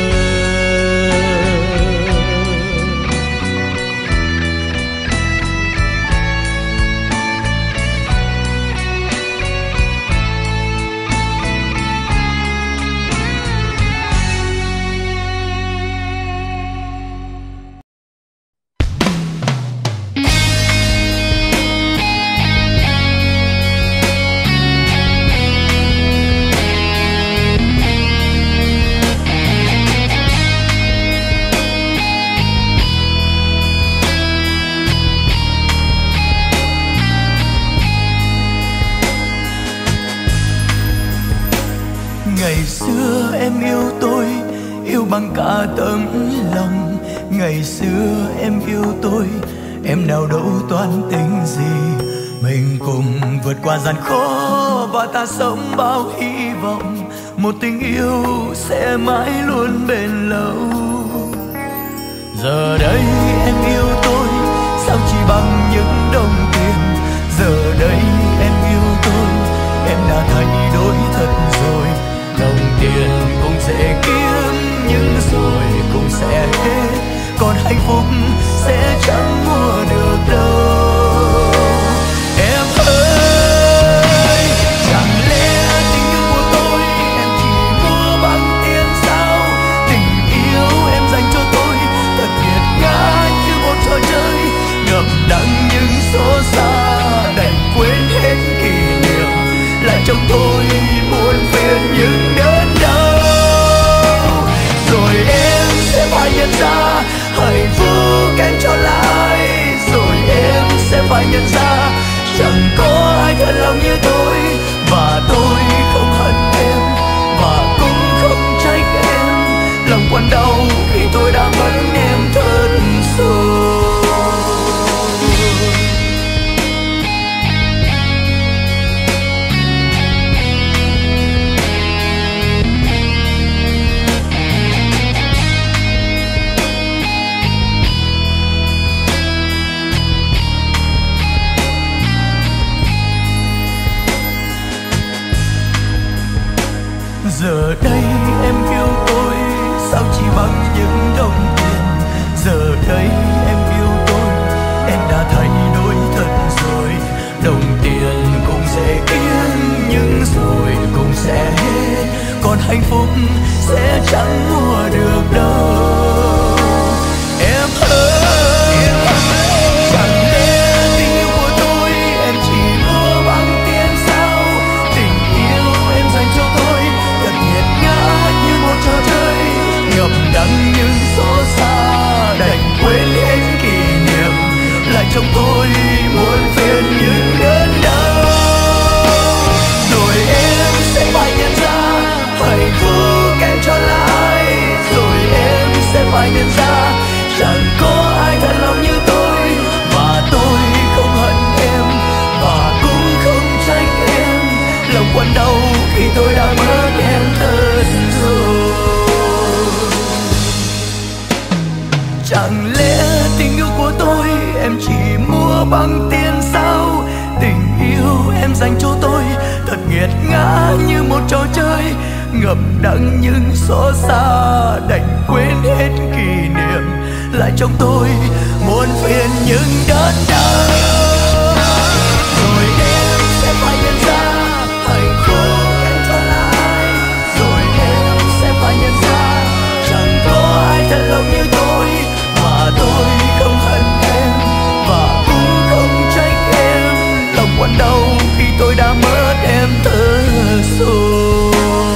Ngày xưa em yêu tôi, yêu bằng cả tấm lòng. Ngày xưa em yêu tôi, em nào đâu toan tính gì. Mình cùng vượt qua gian khó và ta sống bao hy vọng. Một tình yêu sẽ mãi luôn bền lâu. Giờ đây em yêu tôi, sao chỉ bằng những đồng tiền. Giờ đây em yêu tôi, em đã thay đổi thật rồi. Đồng tiền cũng sẽ kiếm nhưng rồi cũng sẽ hết, còn hạnh phúc sẽ chẳng mua được đâu. Em ơi, chẳng lẽ tình yêu của tôi em chỉ trong tôi muôn phiền nhưng đớn đau. Rồi em sẽ phải nhận ra hạnh phúc em cho lại. Rồi em sẽ phải nhận ra chẳng có ai thật lòng như tôi. Và tôi không hận em và cũng không trách em. Lòng còn đau khi tôi đã mất em thật rồi. Giờ đây em yêu tôi sao chỉ bằng những đồng tiền. Giờ đây em yêu tôi em đã thay đổi thật rồi. Đồng tiền cũng sẽ yên nhưng rồi cũng sẽ hết. Còn hạnh phúc sẽ chẳng mua được đâu. Em ơi, chẳng lẽ tình yêu của tôi em chỉ mua bằng tiền sao? Tình yêu em dành cho tôi thật nghiệt ngã như một trò chơi, ngập đắng những xót xa đành quên hết kỷ niệm. Lại trong tôi muôn phiền những đớn đau. Rồi em sẽ phải nhận ra hạnh phúc em cho lại. Rồi em sẽ phải nhận ra chẳng có ai thật lòng như tôi. Và tôi không hận em và cũng không trách em. Lòng quặn đau khi tôi đã mất em thật rồi. Chẳng lẽ tình yêu của tôi em chỉ mua bằng tiền sao? Tình yêu em dành cho tôi thật nghiệt ngã như một trò chơi, ngập đắng những xót xa đành quên hết kỷ niệm. Lại trong tôi muôn phiền những đớn đau. Rồi em sẽ phải nhận ra hạnh phúc em cho lại. Rồi em sẽ phải nhận ra chẳng có ai thật lòng như tôi. Và tôi không hận em và cũng không trách em. Lòng quặn đau khi tôi đã mất em thật rồi.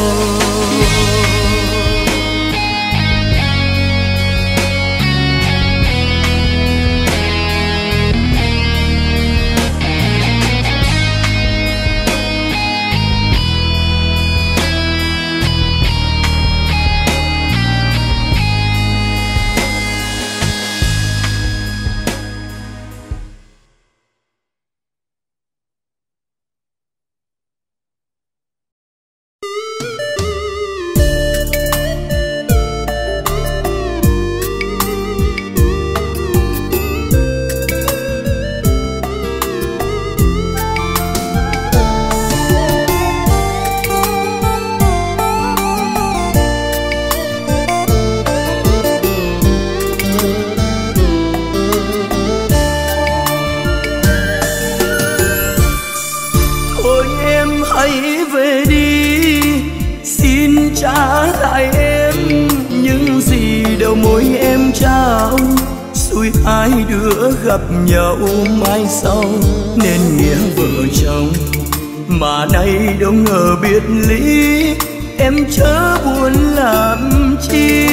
Hai đứa gặp nhau mai sau nên nghĩa vợ chồng. Mà nay đâu ngờ biệt ly, em chớ buồn làm chi.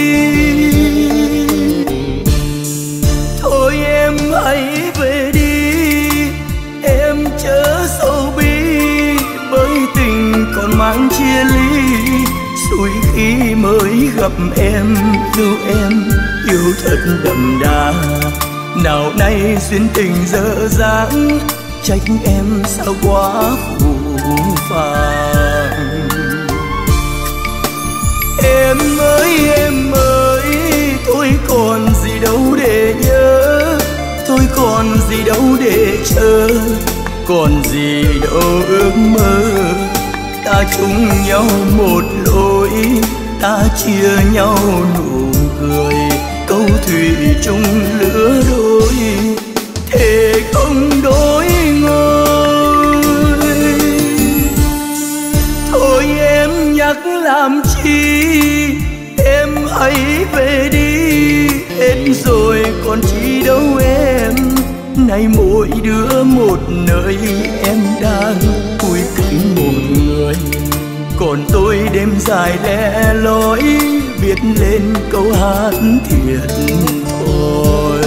Thôi em hãy về đi, em chớ sầu bi, bởi tình còn mang chia ly. Xui khi mới gặp em, yêu em yêu thật đậm đà. Nào nay duyên tình dở dáng, trách em sao quá phũ phàng. Em ơi em ơi, tôi còn gì đâu để nhớ, tôi còn gì đâu để chờ, còn gì đâu ước mơ. Ta chung nhau một lối, ta chia nhau nụ cười, câu thủy chung lứa đôi, thề không đổi ngôi. Thôi em nhắc làm chi, em hãy về đi, hết rồi còn chi đâu em. Nay mỗi đứa một nơi, em đang cuối cạnh một người. còn tôi đêm dài lẻ loi viết lên câu hát thiệt thòi.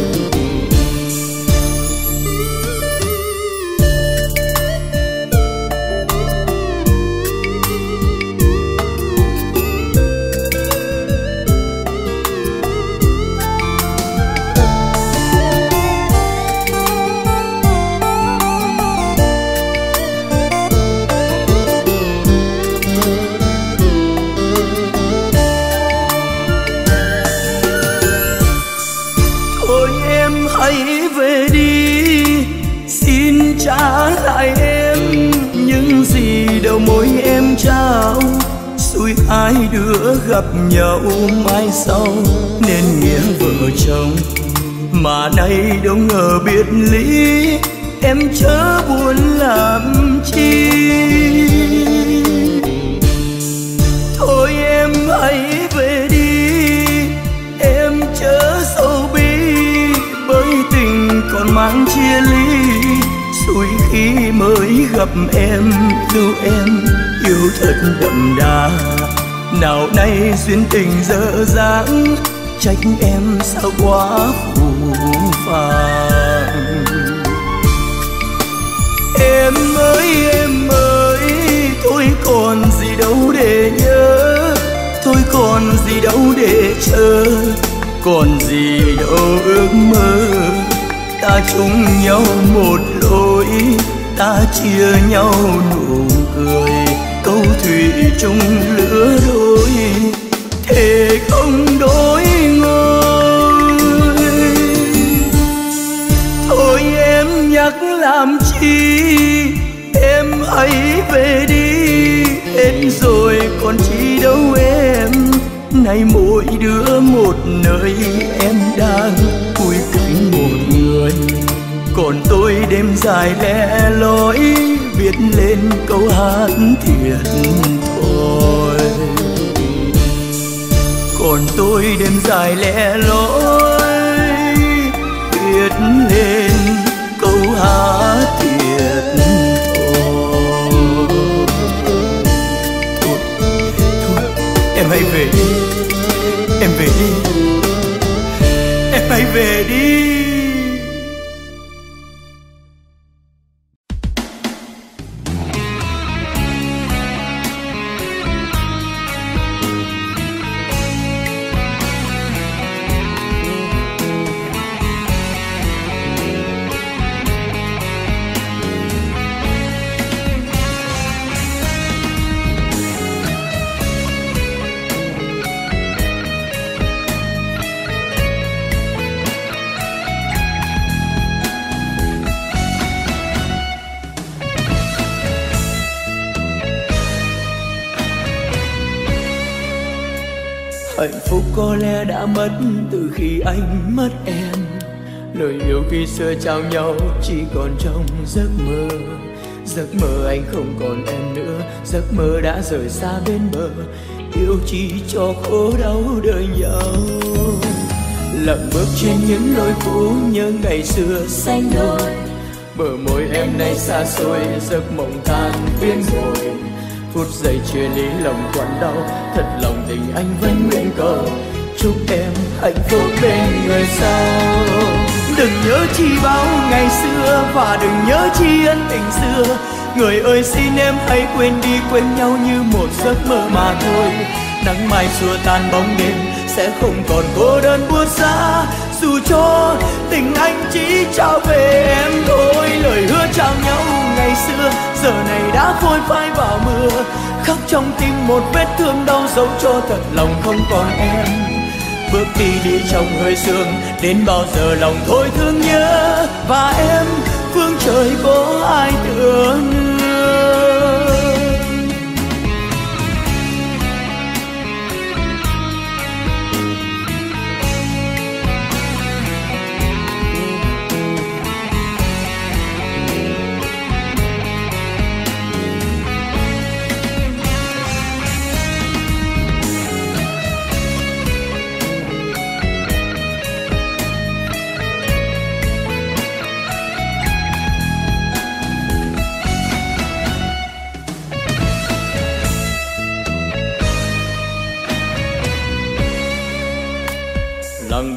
Trả lại em những gì đầu môi em trao, xui hai đứa gặp nhau mai sau nên nghĩa vợ chồng, mà nay đâu ngờ biệt ly em chớ buồn làm chi. Thôi em hãy về đi, em chớ sầu bi bởi tình còn mang chia ly. Xui khi mới gặp em, lưu em yêu thật đậm đà, nào nay duyên tình dở dáng, trách em sao quá phũ phàng. Em ơi em ơi, tôi còn gì đâu để nhớ, tôi còn gì đâu để chờ, còn gì đâu ước mơ. Ta chung nhau một lối, ta chia nhau nụ cười, câu thủy chung lứa đôi, thề không đổi ngôi. Thôi em nhắc làm chi, em hãy về đi, hết rồi còn chi đâu em. Nay mỗi đứa một nơi, em đang vui cạnh một người, còn tôi đêm dài lẻ loi viết lên câu hát thiệt thòi. Còn tôi đêm dài lẻ loi viết lên câu hát thiệt thòi. Thôi, thôi, em hãy về đi, em về đi, em hãy về đi. Hạnh phúc có lẽ đã mất từ khi anh mất em, lời yêu khi xưa trao nhau chỉ còn trong giấc mơ. Giấc mơ anh không còn em nữa, giấc mơ đã rời xa bên bờ, yêu chỉ cho khổ đau đời nhau. Lặng bước trên những lối cũ nhớ ngày xưa xanh đôi, bờ môi em nay xa xôi, giấc mộng tan biến rồi. Phút giây chia ly lòng quặn đau, thật lòng tình anh vẫn nguyện cầu chúc em hạnh phúc bên người sau. Đừng nhớ chi bao ngày xưa và đừng nhớ chi ân tình xưa, người ơi xin em hãy quên đi, quên nhau như một giấc mơ mà thôi. Nắng mai xua tan bóng đêm sẽ không còn cô đơn buốt giá, dù cho tình anh chỉ trao về em thôi. Lời hứa trao nhau ngày xưa giờ này đã phôi phai vào mưa, khắc trong tim một vết thương đau dấu cho thật lòng không còn em. Bước đi đi trong hơi sương, đến bao giờ lòng thôi thương nhớ, và em phương trời có ai tựa nương.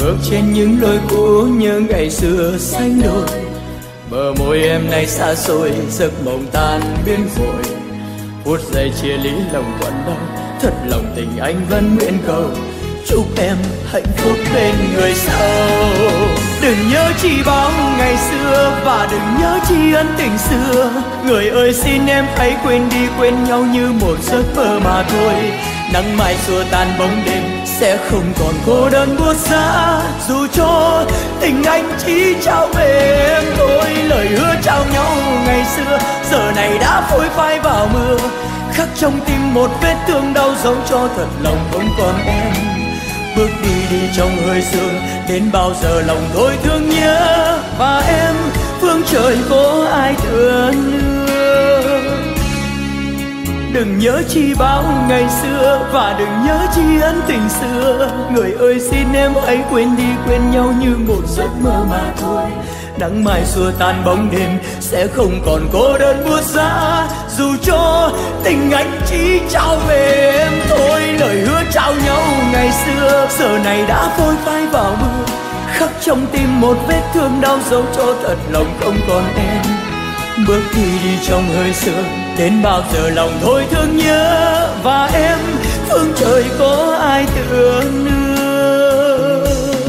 bước trên những lối cũ nhớ ngày xưa xanh đôi. Bờ môi em nay xa xôi, giấc mộng tan biến vội. Phút giây chia lý lòng còn đau, thật lòng tình anh vẫn nguyện cầu chúc em hạnh phúc bên người sau. Đừng nhớ chi bao ngày xưa và đừng nhớ chi ân tình xưa. Người ơi xin em hãy quên đi, quên nhau như một giấc mơ mà thôi. Nắng mai xua tan bóng đêm sẽ không còn cô đơn buốt giá. Dù cho tình anh chỉ trao về em thôi. Lời hứa trao nhau ngày xưa giờ này đã phôi phai vào mưa, khắc trong tim một vết thương đau dấu cho thật lòng không còn em. Bước đi đi trong hơi sương, đến bao giờ lòng thôi thương nhớ. Và em phương trời có ai thương nữa. Đừng nhớ chi bao ngày xưa và đừng nhớ chi ân tình xưa. Người ơi xin em hãy quên đi, quên nhau như một giấc mơ mà thôi. Nắng mai xua tan bóng đêm sẽ không còn cô đơn buốt giá. Dù cho tình anh chỉ trao về em thôi. Lời hứa trao nhau ngày xưa giờ này đã phôi phai vào mưa, khắc trong tim một vết thương đau dấu cho thật lòng không còn em. Bước đi đi trong hơi sương, đến bao giờ lòng thôi thương nhớ. Và em phương trời có ai tưởng nữa.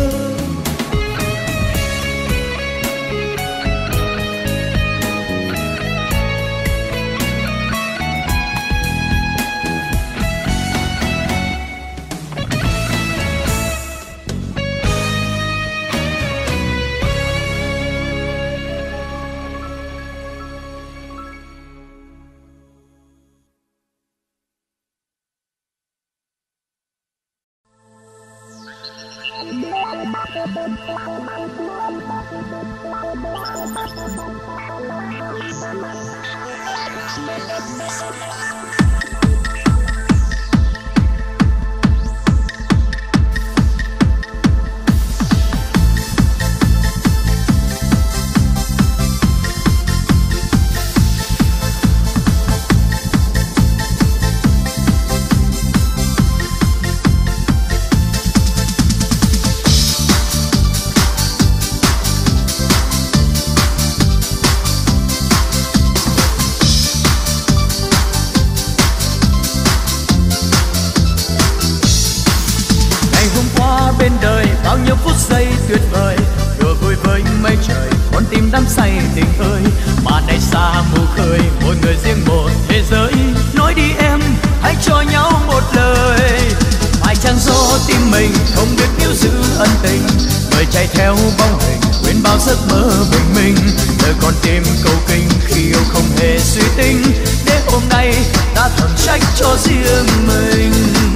Tuyệt vời đùa vui với mây trời, con tim đắm say tình ơi. Mà này xa mù khơi, mỗi người riêng một thế giới. Nói đi em, hãy cho nhau một lời. Phải chăng do tim mình không biết níu giữ ân tình, người chạy theo bóng hình quên bao giấc mơ bình minh. Đời con tim cầu kinh khi yêu không hề suy tính, để hôm nay ta thầm trách cho riêng mình.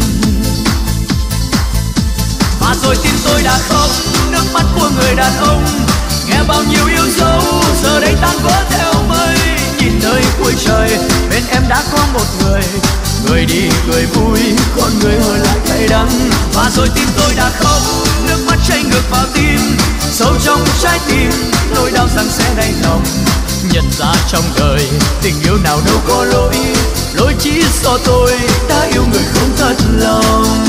Và rồi tim tôi đã khóc, nước mắt của người đàn ông. Nghe bao nhiêu yêu dấu, giờ đây tan vỡ theo mây. Nhìn nơi cuối trời, bên em đã có một người. Người đi cười vui, còn người ở lại cay đắng. Và rồi tim tôi đã khóc, nước mắt chảy ngược vào tim. Sâu trong trái tim, nỗi đau rằng sẽ đành lòng. Nhận ra trong đời, tình yêu nào đâu có lỗi. Lỗi chỉ do tôi đã yêu người không thật lòng.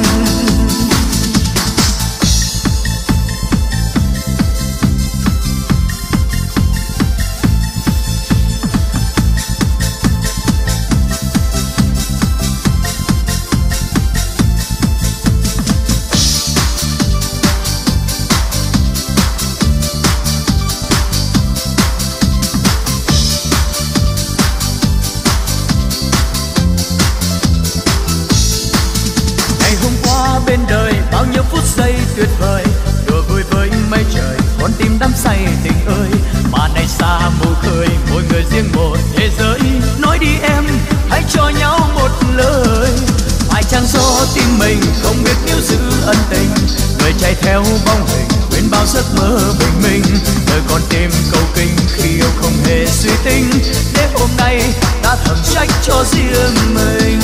Tuyệt vời đùa vui với mây trời, con tim đắm say tình ơi. Mà này xa mù khơi, mỗi người riêng một thế giới. Nói đi em, hãy cho nhau một lời. Phải chăng do tim mình không biết níu giữ ân tình, người chạy theo bóng hình quên bao giấc mơ bình minh. Đời con tim cầu kinh khi yêu không hề suy tính, để hôm nay ta thầm trách cho riêng mình.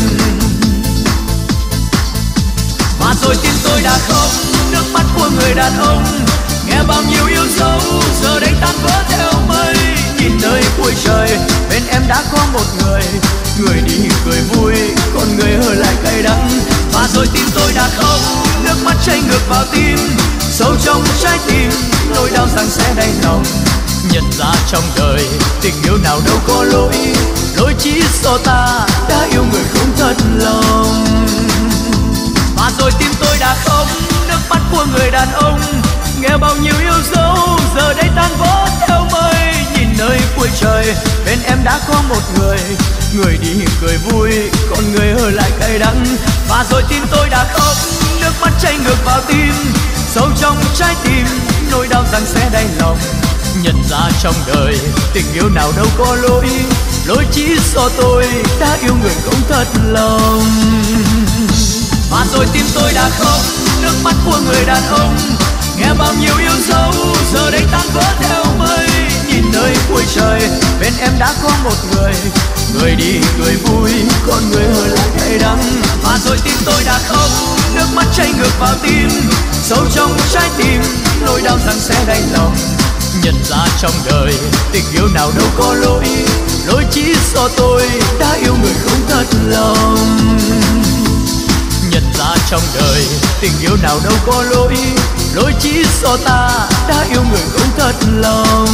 Và rồi tim tôi đã khóc, nước mắt của người đàn ông. Nghe bao nhiêu yêu dấu, giờ đây tan vỡ theo mây. Nhìn nơi cuối trời, bên em đã có một người. Người đi cười vui, còn người ở lại cay đắng. Và rồi tim tôi đã khóc, nước mắt chảy ngược vào tim. sâu trong trái tim nỗi đau rằng sẽ đay lòng. Nhận ra trong đời tình yêu nào đâu có lỗi, lỗi chỉ do ta đã yêu người không thật lòng. Và rồi tim tôi đã khóc, nước mắt của người đàn ông nghe bao nhiêu yêu dấu giờ đây tan vỡ theo mây. Nhìn nơi cuối trời bên em đã có một người, người đi cười vui còn người ở lại cay đắng. Và rồi tim tôi đã khóc, nước mắt chảy ngược vào tim, sâu trong trái tim nỗi đau rằng sẽ đay lòng. Nhận ra trong đời tình yêu nào đâu có lỗi, lỗi chỉ do tôi đã yêu người không thật lòng. Và rồi tim tôi đã khóc, nước mắt của người đàn ông nghe bao nhiêu yêu dấu giờ đây tan vỡ theo mây. Nhìn nơi cuối trời bên em đã có một người, người đi cười vui còn người ở lại cay đắng. Và rồi tim tôi đã khóc, nước mắt chảy ngược vào tim, sâu trong trái tim nỗi đau rằng sẽ đay lòng. Nhận ra trong đời tình yêu nào đâu có lỗi, lỗi chỉ do tôi đã yêu người không thật lòng. Nhận ra trong đời tình yêu nào đâu có lỗi, lỗi chỉ do ta đã yêu người không thật lòng.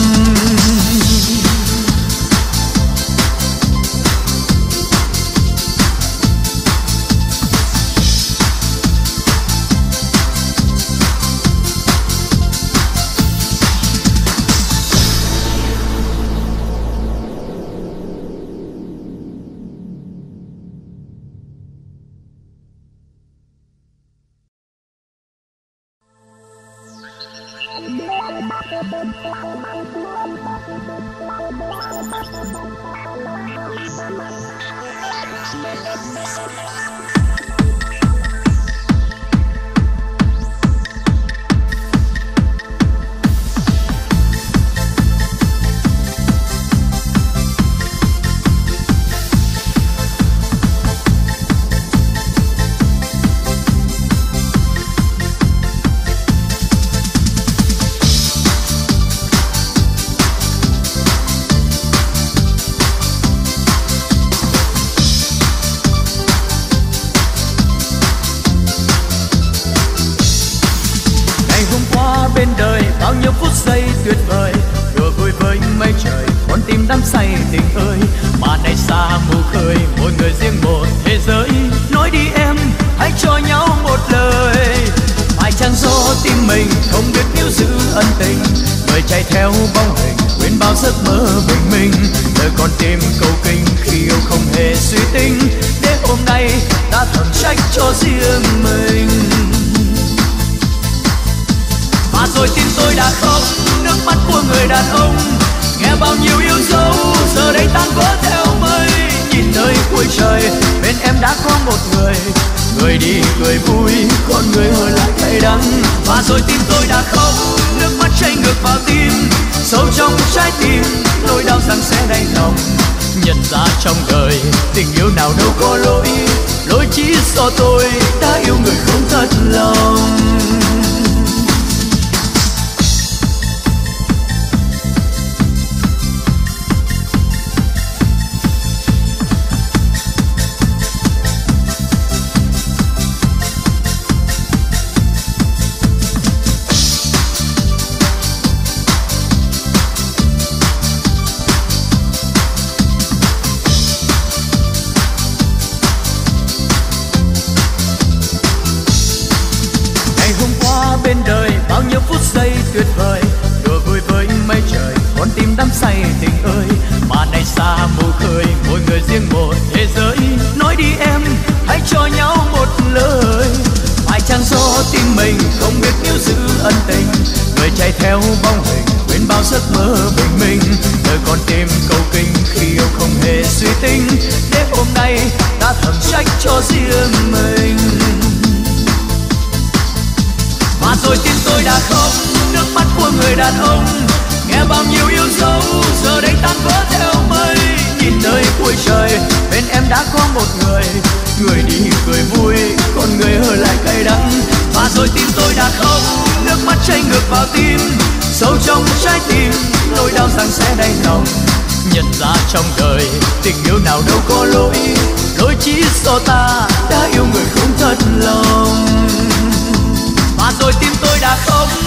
Bên đời bao nhiêu phút giây tuyệt vời, đùa vui với mây trời, con tim đắm say tình ơi. Mà này xa mù khơi, mỗi người riêng một thế giới. Nói đi em, hãy cho nhau một lời. Phải chăng do tim mình không biết níu giữ ân tình, người chạy theo bóng hình quên bao giấc mơ bình minh. Đời con tim cầu kinh khi yêu không hề suy tính, để hôm nay ta thầm trách cho riêng mình. Và rồi tim tôi đã khóc, nước mắt của người đàn ông nghe bao nhiêu yêu dấu giờ đây tan vỡ theo mây. Nhìn nơi cuối trời bên em đã có một người, người đi cười vui còn người ở lại cay đắng. Và rồi tim tôi đã khóc, nước mắt chảy ngược vào tim, sâu trong trái tim nỗi đau rằng sẽ đay lòng. Nhận ra trong đời tình yêu nào đâu có lỗi, lỗi chỉ do tôi đã yêu người không thật lòng. Bên đời bao nhiêu phút giây tuyệt vời, đùa vui với mây trời, con tim đắm say tình ơi. Mà này xa mù khơi, mỗi người riêng một thế giới. Nói đi em, hãy cho nhau một lời. Phải chăng do tim mình không biết níu giữ ân tình, người chạy theo bóng hình quên bao giấc mơ bình minh. Đời con tim cầu kinh khi yêu không hề suy tính, để hôm nay ta thầm trách cho riêng mình. Và rồi tim tôi đã khóc, nước mắt của người đàn ông nghe bao nhiêu yêu dấu giờ đây tan vỡ theo mây. Nhìn nơi cuối trời bên em đã có một người, người đi cười vui còn người ở lại cay đắng. Và rồi tim tôi đã khóc, nước mắt chảy ngược vào tim, sâu trong trái tim nỗi đau rằng sẽ đay lòng. Nhận ra trong đời tình yêu nào đâu có lỗi, lỗi chỉ do ta đã yêu người không thật lòng. Và rồi tim tôi đã khóc,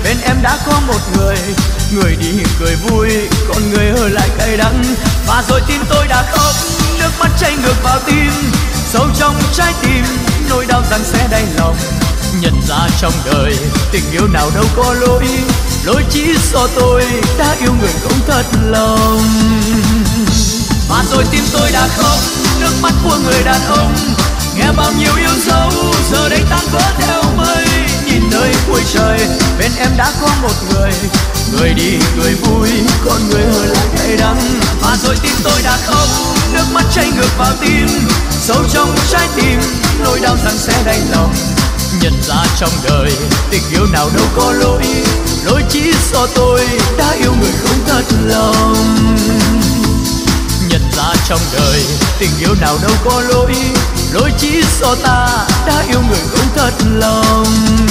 bên em đã có một người. Người đi cười vui, còn người ở lại cay đắng. Và rồi tim tôi đã khóc, nước mắt chảy ngược vào tim. Sâu trong trái tim, nỗi đau rằng sẽ đay lòng. Nhận ra trong đời, tình yêu nào đâu có lỗi. Lỗi chỉ do tôi đã yêu người không thật lòng. Và rồi tim tôi đã khóc, nước mắt của người đàn ông. Nghe bao nhiêu yêu dấu, giờ đây tan vỡ theo mây. Nhìn nơi cuối trời, bên em đã có một người. Người đi cười vui, còn người ở lại cay đắng. Và rồi tim tôi đã khóc, nước mắt chảy ngược vào tim. Sâu trong trái tim, nỗi đau rằng sẽ đay lòng. Nhận ra trong đời, tình yêu nào đâu có lỗi. Lỗi chỉ do tôi đã yêu người không thật lòng. Nhận ra trong đời, tình yêu nào đâu có lỗi. Lỗi chỉ do ta đã yêu người không thật lòng.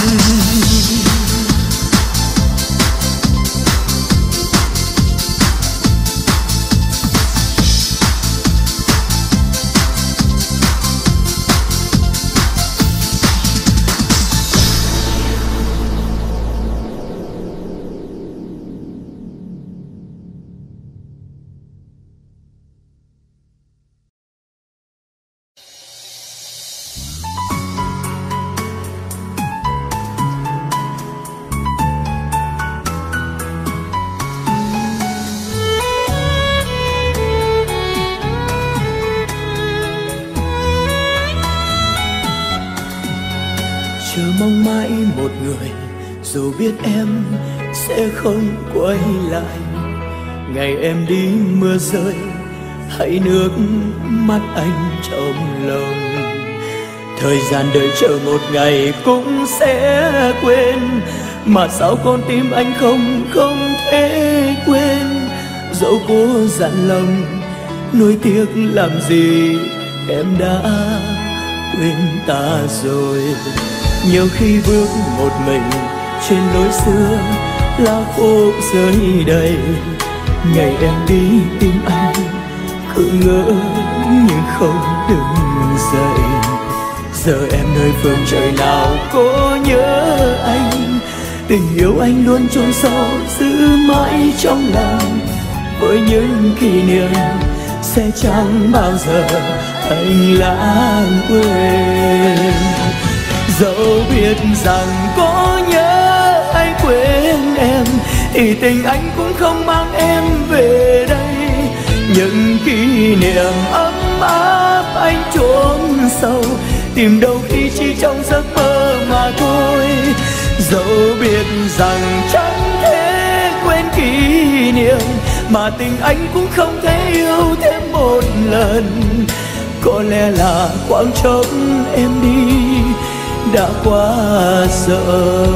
Chờ mong mãi một người, dù biết em sẽ không quay lại. Ngày em đi mưa rơi, hãy nước mắt anh trong lòng. Thời gian đợi chờ một ngày cũng sẽ quên. Mà sao con tim anh không, không thể quên. Dẫu cố dặn lòng, nuối tiếc làm gì, em đã quên ta rồi. Nhiều khi bước một mình trên lối xưa, lá khô rơi đầy. Ngày em đi tìm anh, cứ ngỡ nhưng không đứng dậy. Giờ em nơi phương trời nào có nhớ anh. Tình yêu anh luôn chôn sâu giữ mãi trong lòng. Với những kỷ niệm sẽ chẳng bao giờ anh lãng quên. Dẫu biết rằng có nhớ hay quên em, thì tình anh cũng không mang em về đây. Những kỷ niệm ấm áp anh chôn sâu, tìm đâu khi chỉ trong giấc mơ mà thôi. Dẫu biết rằng chẳng thể quên kỷ niệm, mà tình anh cũng không thể yêu thêm một lần. Có lẽ là quãng trống em đi đã quá sợ.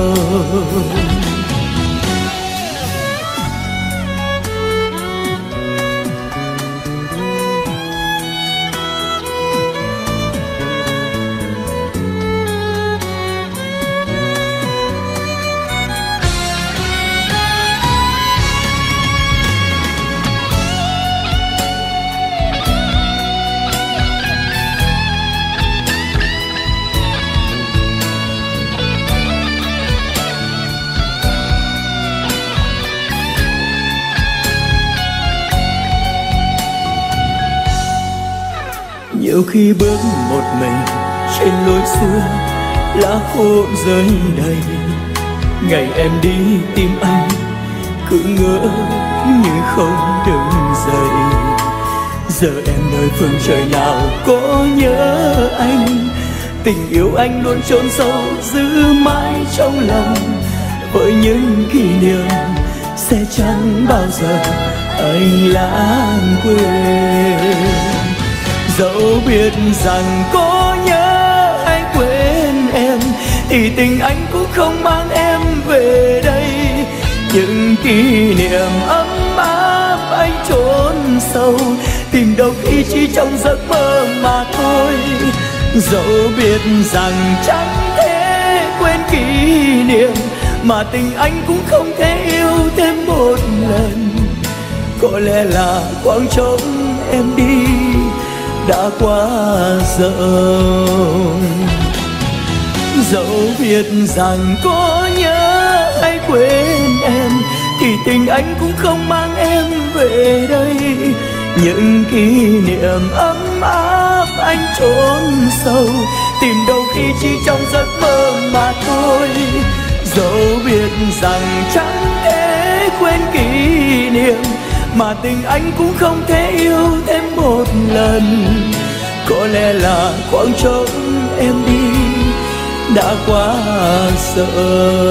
Nhiều khi bước một mình trên lối xưa, lá khô rơi đầy. Ngày em đi tìm anh, cứ ngỡ như không đứng dậy. Giờ em nơi phương trời nào có nhớ anh. Tình yêu anh luôn chôn sâu giữ mãi trong lòng. Với những kỷ niệm sẽ chẳng bao giờ anh lãng quên. Dẫu biết rằng có nhớ hay quên em, thì tình anh cũng không mang em về đây. Những kỷ niệm ấm áp anh chôn sâu, tìm đâu khi chỉ trong giấc mơ mà thôi. Dẫu biết rằng chẳng thể quên kỷ niệm, mà tình anh cũng không thể yêu thêm một lần. Có lẽ là quãng trống em đi đã quá rộng. Dẫu biết rằng có nhớ hay quên anh cũng không mang em về đây. Những kỷ niệm ấm áp anh trốn sâu, tìm đâu khi chỉ trong giấc mơ mà thôi. Dẫu biết rằng chẳng thể quên kỷ niệm, mà tình anh cũng không thể yêu thêm một lần. Có lẽ là khoảng trống em đi đã quá sợ.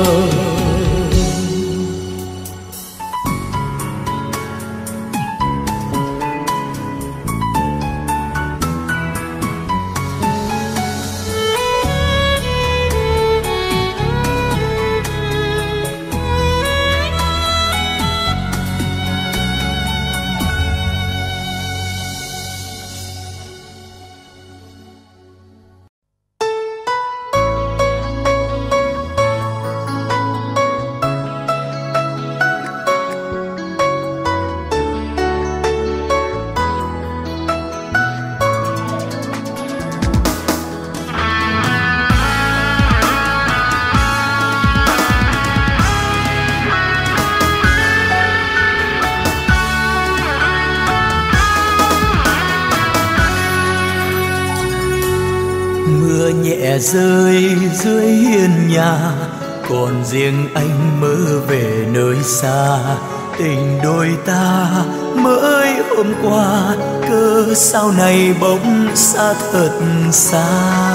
Nhẹ rơi dưới hiên nhà, còn riêng anh mơ về nơi xa. Tình đôi ta mới hôm qua, cớ sao này bỗng xa thật xa.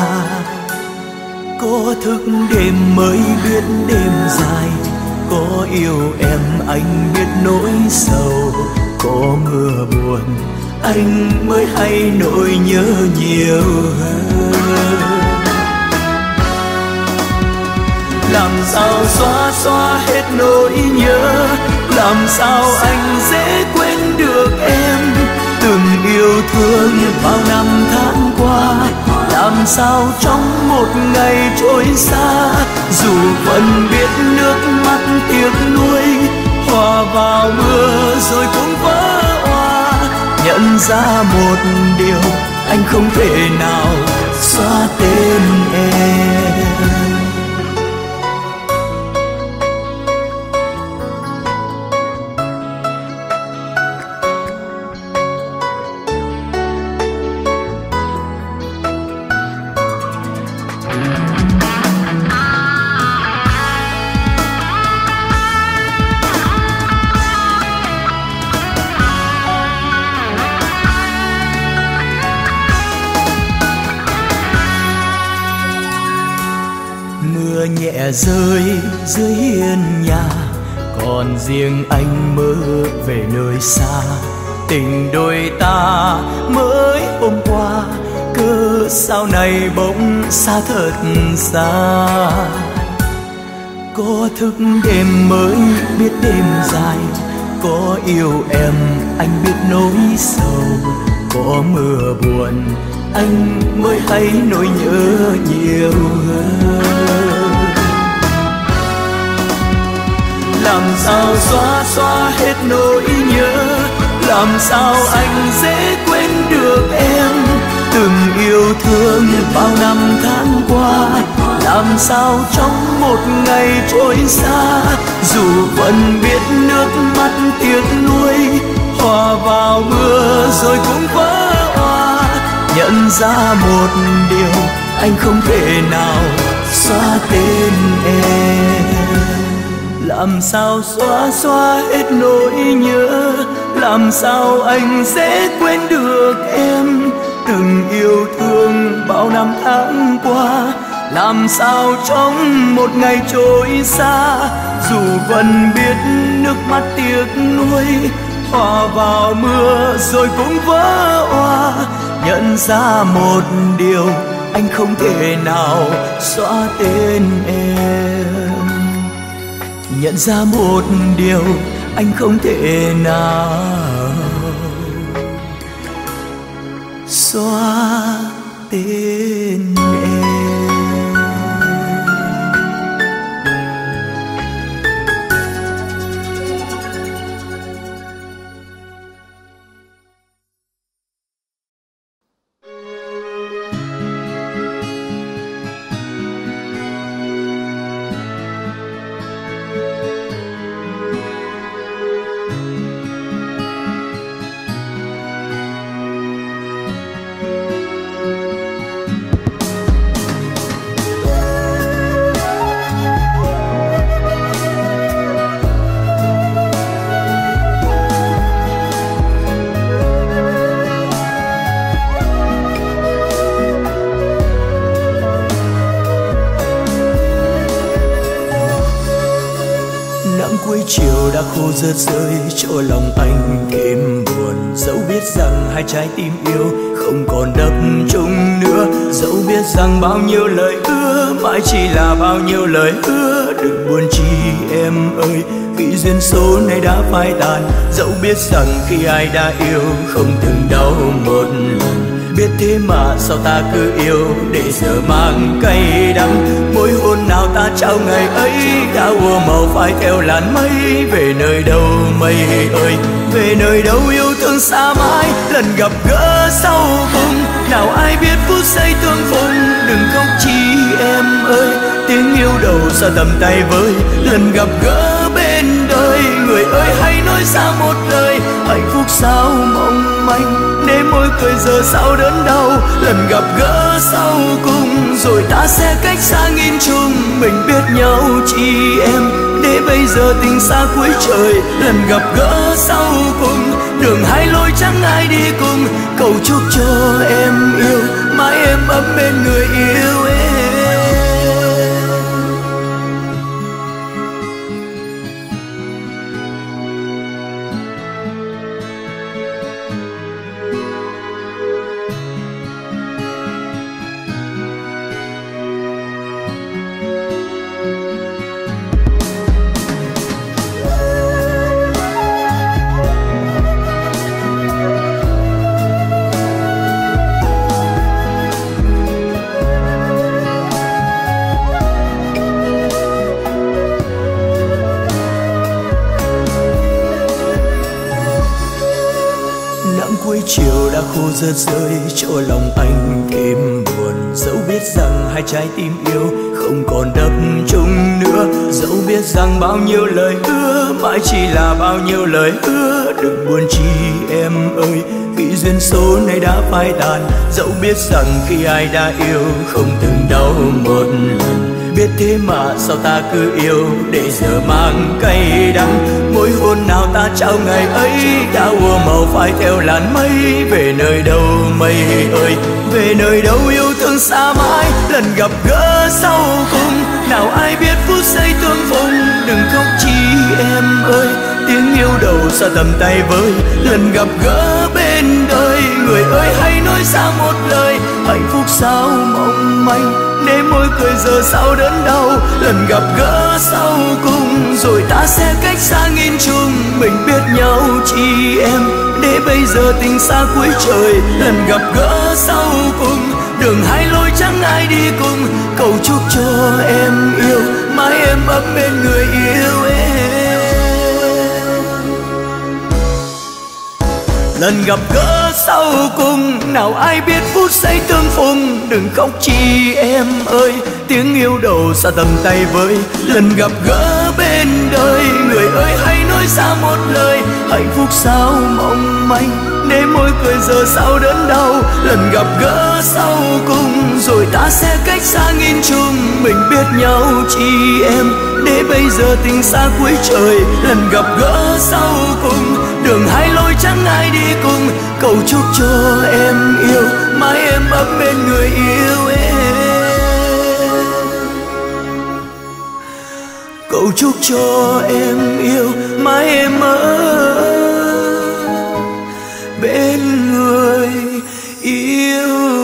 Có thức đêm mới biết đêm dài, có yêu em anh biết nỗi sầu. Có mưa buồn anh mới hay nỗi nhớ nhiều hơn. Làm sao xóa xóa hết nỗi nhớ, làm sao anh dễ quên được em. Từng yêu thương bao năm tháng qua, làm sao trong một ngày trôi xa. Dù vẫn biết nước mắt tiếc nuối, hòa vào mưa rồi cũng vỡ òa. Nhận ra một điều, anh không thể nào xóa tên em. Nhẹ rơi dưới hiên nhà, còn riêng anh mơ về nơi xa. Tình đôi ta mới hôm qua, cớ sao này bỗng xa thật xa. Có thức đêm mới biết đêm dài, có yêu em anh biết nỗi sầu. Có mưa buồn anh mới hay nỗi nhớ nhiều hơn. Làm sao xóa xóa hết nỗi nhớ, làm sao anh dễ quên được em. Từng yêu thương bao năm tháng qua, làm sao trong một ngày trôi xa. Dù vẫn biết nước mắt tiếc nuối, hòa vào mưa rồi cũng vỡ òa. Nhận ra một điều, anh không thể nào xóa tên em. Làm sao xóa xóa hết nỗi nhớ, làm sao anh sẽ quên được em. Từng yêu thương bao năm tháng qua, làm sao trong một ngày trôi xa. Dù vẫn biết nước mắt tiếc nuối, hòa vào mưa rồi cũng vỡ òa. Nhận ra một điều, anh không thể nào xóa tên em. Nhận ra một điều, anh không thể nào xóa tên em. chiều đã khô rớt rơi cho lòng anh thêm buồn. Dẫu biết rằng hai trái tim yêu không còn đập chung nữa, dẫu biết rằng bao nhiêu lời hứa mãi chỉ là bao nhiêu lời hứa. Đừng buồn chi em ơi, vì duyên số này đã phai tàn. Dẫu biết rằng khi ai đã yêu không từng đau một lần, biết thế mà sao ta cứ yêu để giờ mang cay đắng. Mỗi hôn nào ta trao ngày ấy đã ùa màu phai theo làn mây. Về nơi đâu mây ơi, về nơi đâu yêu thương xa mãi. Lần gặp gỡ sau cùng nào ai biết phút giây tương phùng. Đừng khóc chi em ơi, tiếng yêu đầu xa tầm tay với. Lần gặp gỡ bên đời, người ơi hãy nói ra một lời. Hạnh phúc sao mong manh để môi cười giờ sao đớn đau. Lần gặp gỡ sau cùng rồi ta sẽ cách xa nghìn trùng. Mình biết nhau chi em để bây giờ tình xa cuối trời. Lần gặp gỡ sau cùng đường hai lối chẳng ai đi cùng. Cầu chúc cho em yêu mãi em ấm bên người yêu em. Chiều đã khô rớt rơi cho lòng anh thêm buồn. Dẫu biết rằng hai trái tim yêu không còn đập chung nữa, dẫu biết rằng bao nhiêu lời hứa mãi chỉ là bao nhiêu lời hứa. Đừng buồn chi em ơi, vì duyên số này đã phai tàn. Dẫu biết rằng khi ai đã yêu không từng đau một lần, biết thế mà sao ta cứ yêu để giờ mang cay đắng. Mỗi hôn nào ta trao ngày ấy đã ùa màu phai theo làn mây. Về nơi đâu mây ơi, về nơi đâu yêu thương xa mãi. Lần gặp gỡ sau cùng nào ai biết phút giây tương phùng. Đừng khóc chi em ơi, tiếng yêu đầu xa tầm tay với. Lần gặp gỡ bên đời, người ơi hãy nói ra một lời. Hạnh phúc sao mong manh để môi cười giờ sao đớn đau. Lần gặp gỡ sau cùng rồi ta sẽ cách xa nghìn trùng. Mình biết nhau chi em để bây giờ tình xa cuối trời. Lần gặp gỡ sau cùng đường hai lối chẳng ai đi cùng. Cầu chúc cho em yêu mãi em ấm bên người yêu em. Lần gặp gỡ sau cùng nào ai biết phút giây tương phùng. Đừng khóc chi em ơi, tiếng yêu đầu xa tầm tay với. Lần gặp gỡ bên đời, người ơi hãy nói ra một lời. Hạnh phúc sao mong manh để môi cười giờ sao đớn đau. Lần gặp gỡ sau cùng rồi ta sẽ cách xa nghìn trùng. Mình biết nhau chi em để bây giờ tình xa cuối trời. Lần gặp gỡ sau cùng đường hai lối chẳng ai đi cùng. Cầu chúc cho em yêu mãi em ấm bên người yêu em. Cầu chúc cho em yêu mãi em ấm bên người yêu.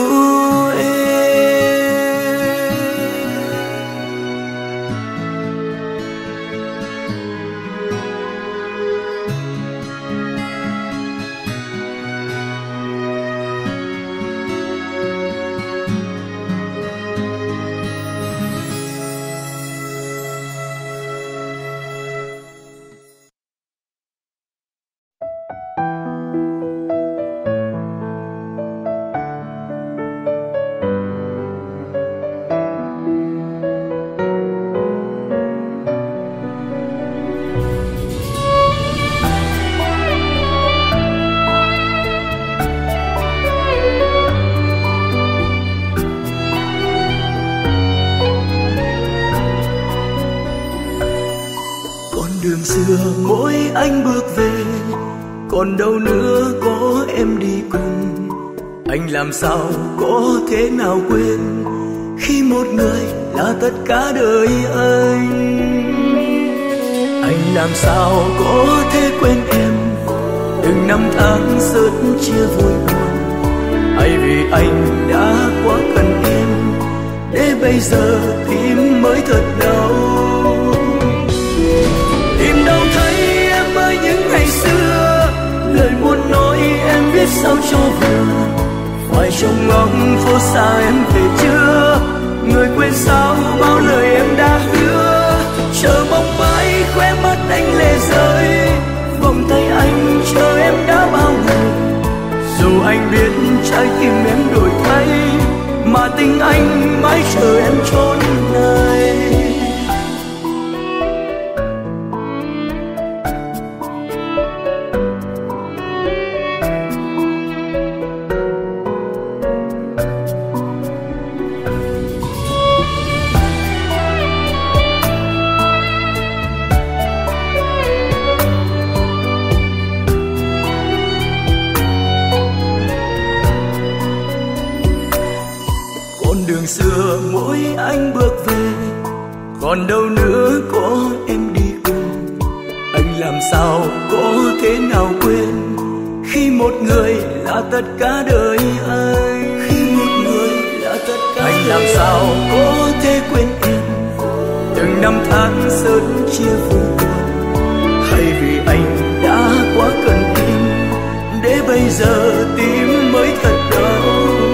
đường xưa mỗi anh bước về, còn đâu nữa có em đi cùng. Anh làm sao có thể nào quên khi một người là tất cả đời anh. Anh anh làm sao có thể quên em. Từng năm tháng rất chia vui buồn, hay vì anh đã quá cần em, để bây giờ tim mới thật đau. Tìm đâu thấy em ơi những ngày xưa, lời muốn nói em biết sao cho vừa. Phải trông ngóng phố xa em về chưa, người quên sao bao lời em đã hứa. Chờ mong mãi khóe mắt anh lệ rơi, vòng tay anh chờ em đã bao ngày. Dù anh biết trái tim em đổi thay, mà tình anh mãi chờ em chốn này. Đường xưa mỗi anh bước về, còn đâu nữa có em đi cùng. Anh làm sao có thể nào quên, khi một người là tất cả đời anh. Khi một người là tất cả anh làm sao có thể quên em. Từng năm tháng rất chia vui buồn, hay vì anh đã quá cần em, để bây giờ tim mới thật đau.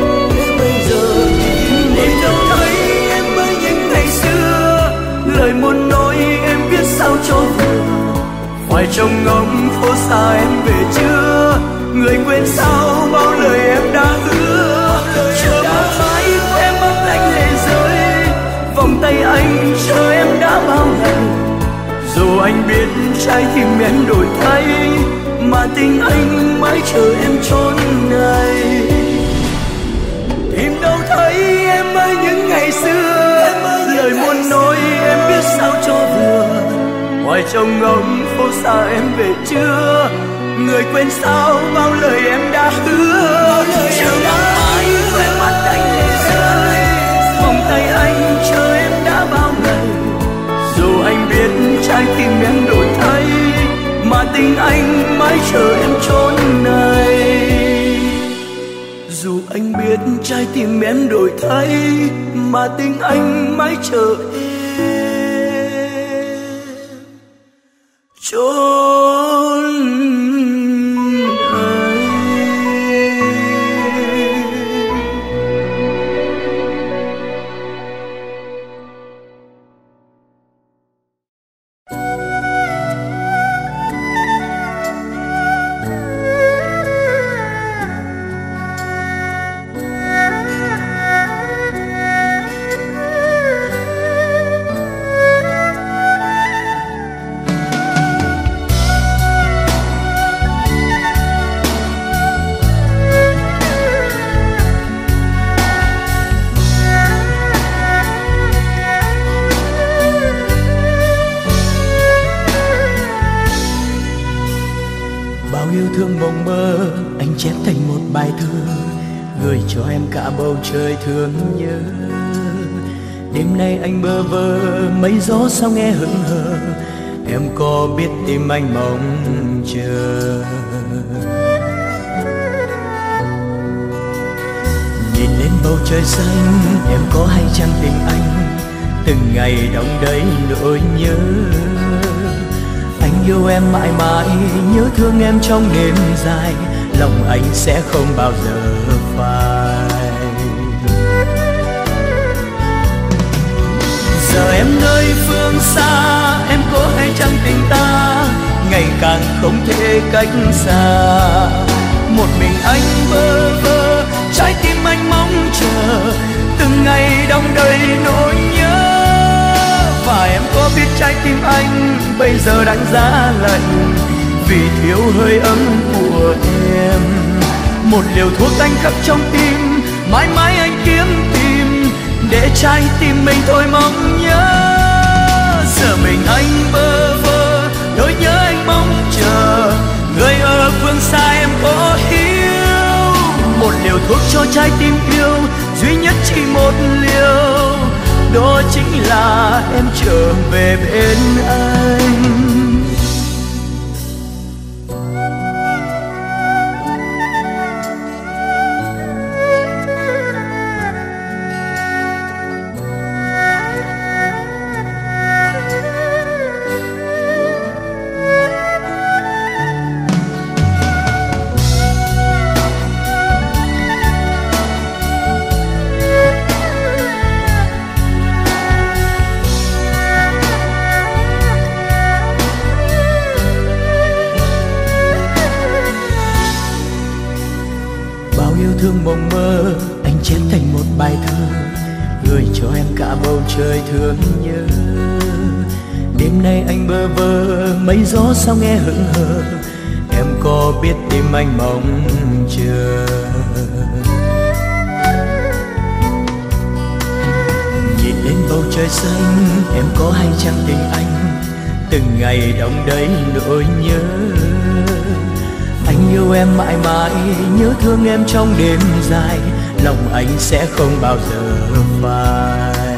Lời muốn nói em biết sao cho vừa. Phải trông ngóng phố xa em về chưa, người quên sao bao lời em đã hứa. Chờ mong mãi em mắt anh lệ rơi, vòng tay anh chờ em đã bao ngày. Dù anh biết trái tim em đổi thay, mà tình anh mãi chờ em chốn này. Tìm đâu thấy em ơi những ngày xưa, lời muốn nói em biết sao cho vừa. Ngoài trông ngóng phố xa em về chưa, người quên sao bao lời em đã hứa. Chờ mong mãi khóe mắt anh lệ rơi, vòng tay anh chờ em đã bao ngày. Dù anh biết trái tim em đổi thay, mà tình anh mãi chờ em chốn này. Dù anh biết trái tim em đổi thay, mà tình anh mãi chờ em chốn này. Chép thành một bài thơ, gửi cho em cả bầu trời thương nhớ. Đêm nay anh bơ vơ, mây gió sao nghe hững hờ, em có biết tim anh mong chờ. Nhìn lên bầu trời xanh, em có hay chăng tình anh, từng ngày đong đầy nỗi nhớ. Anh yêu em mãi mãi, nhớ thương em trong đêm dài, lòng anh sẽ không bao giờ phai. Giờ em nơi phương xa, em có hay chăng tình ta, ngày càng không thể cách xa. Một mình anh bơ vơ, trái tim anh mong chờ, từng ngày đong đầy nỗi nhớ. Và em có biết trái tim anh bây giờ đang giá lạnh, vì thiếu hơi ấm của em. Một liều thuốc anh khắc trong tim, mãi mãi anh kiếm tìm, để trái tim mình thôi mong nhớ. Giờ mình anh bơ vơ, nỗi nhớ anh mong chờ, người ở phương xa em có hiểu. Một liều thuốc cho trái tim yêu, duy nhất chỉ một liều, đó chính là em trở về bên anh. bầu trời thương nhớ. Đêm nay anh bơ vơ mây gió sao nghe hững hờ, em có biết tim anh mong chờ. Nhìn lên bầu trời xanh em có hay chăng tình anh, từng ngày đong đầy nỗi nhớ. Anh yêu em mãi mãi, nhớ thương em trong đêm dài, lòng anh sẽ không bao giờ phai.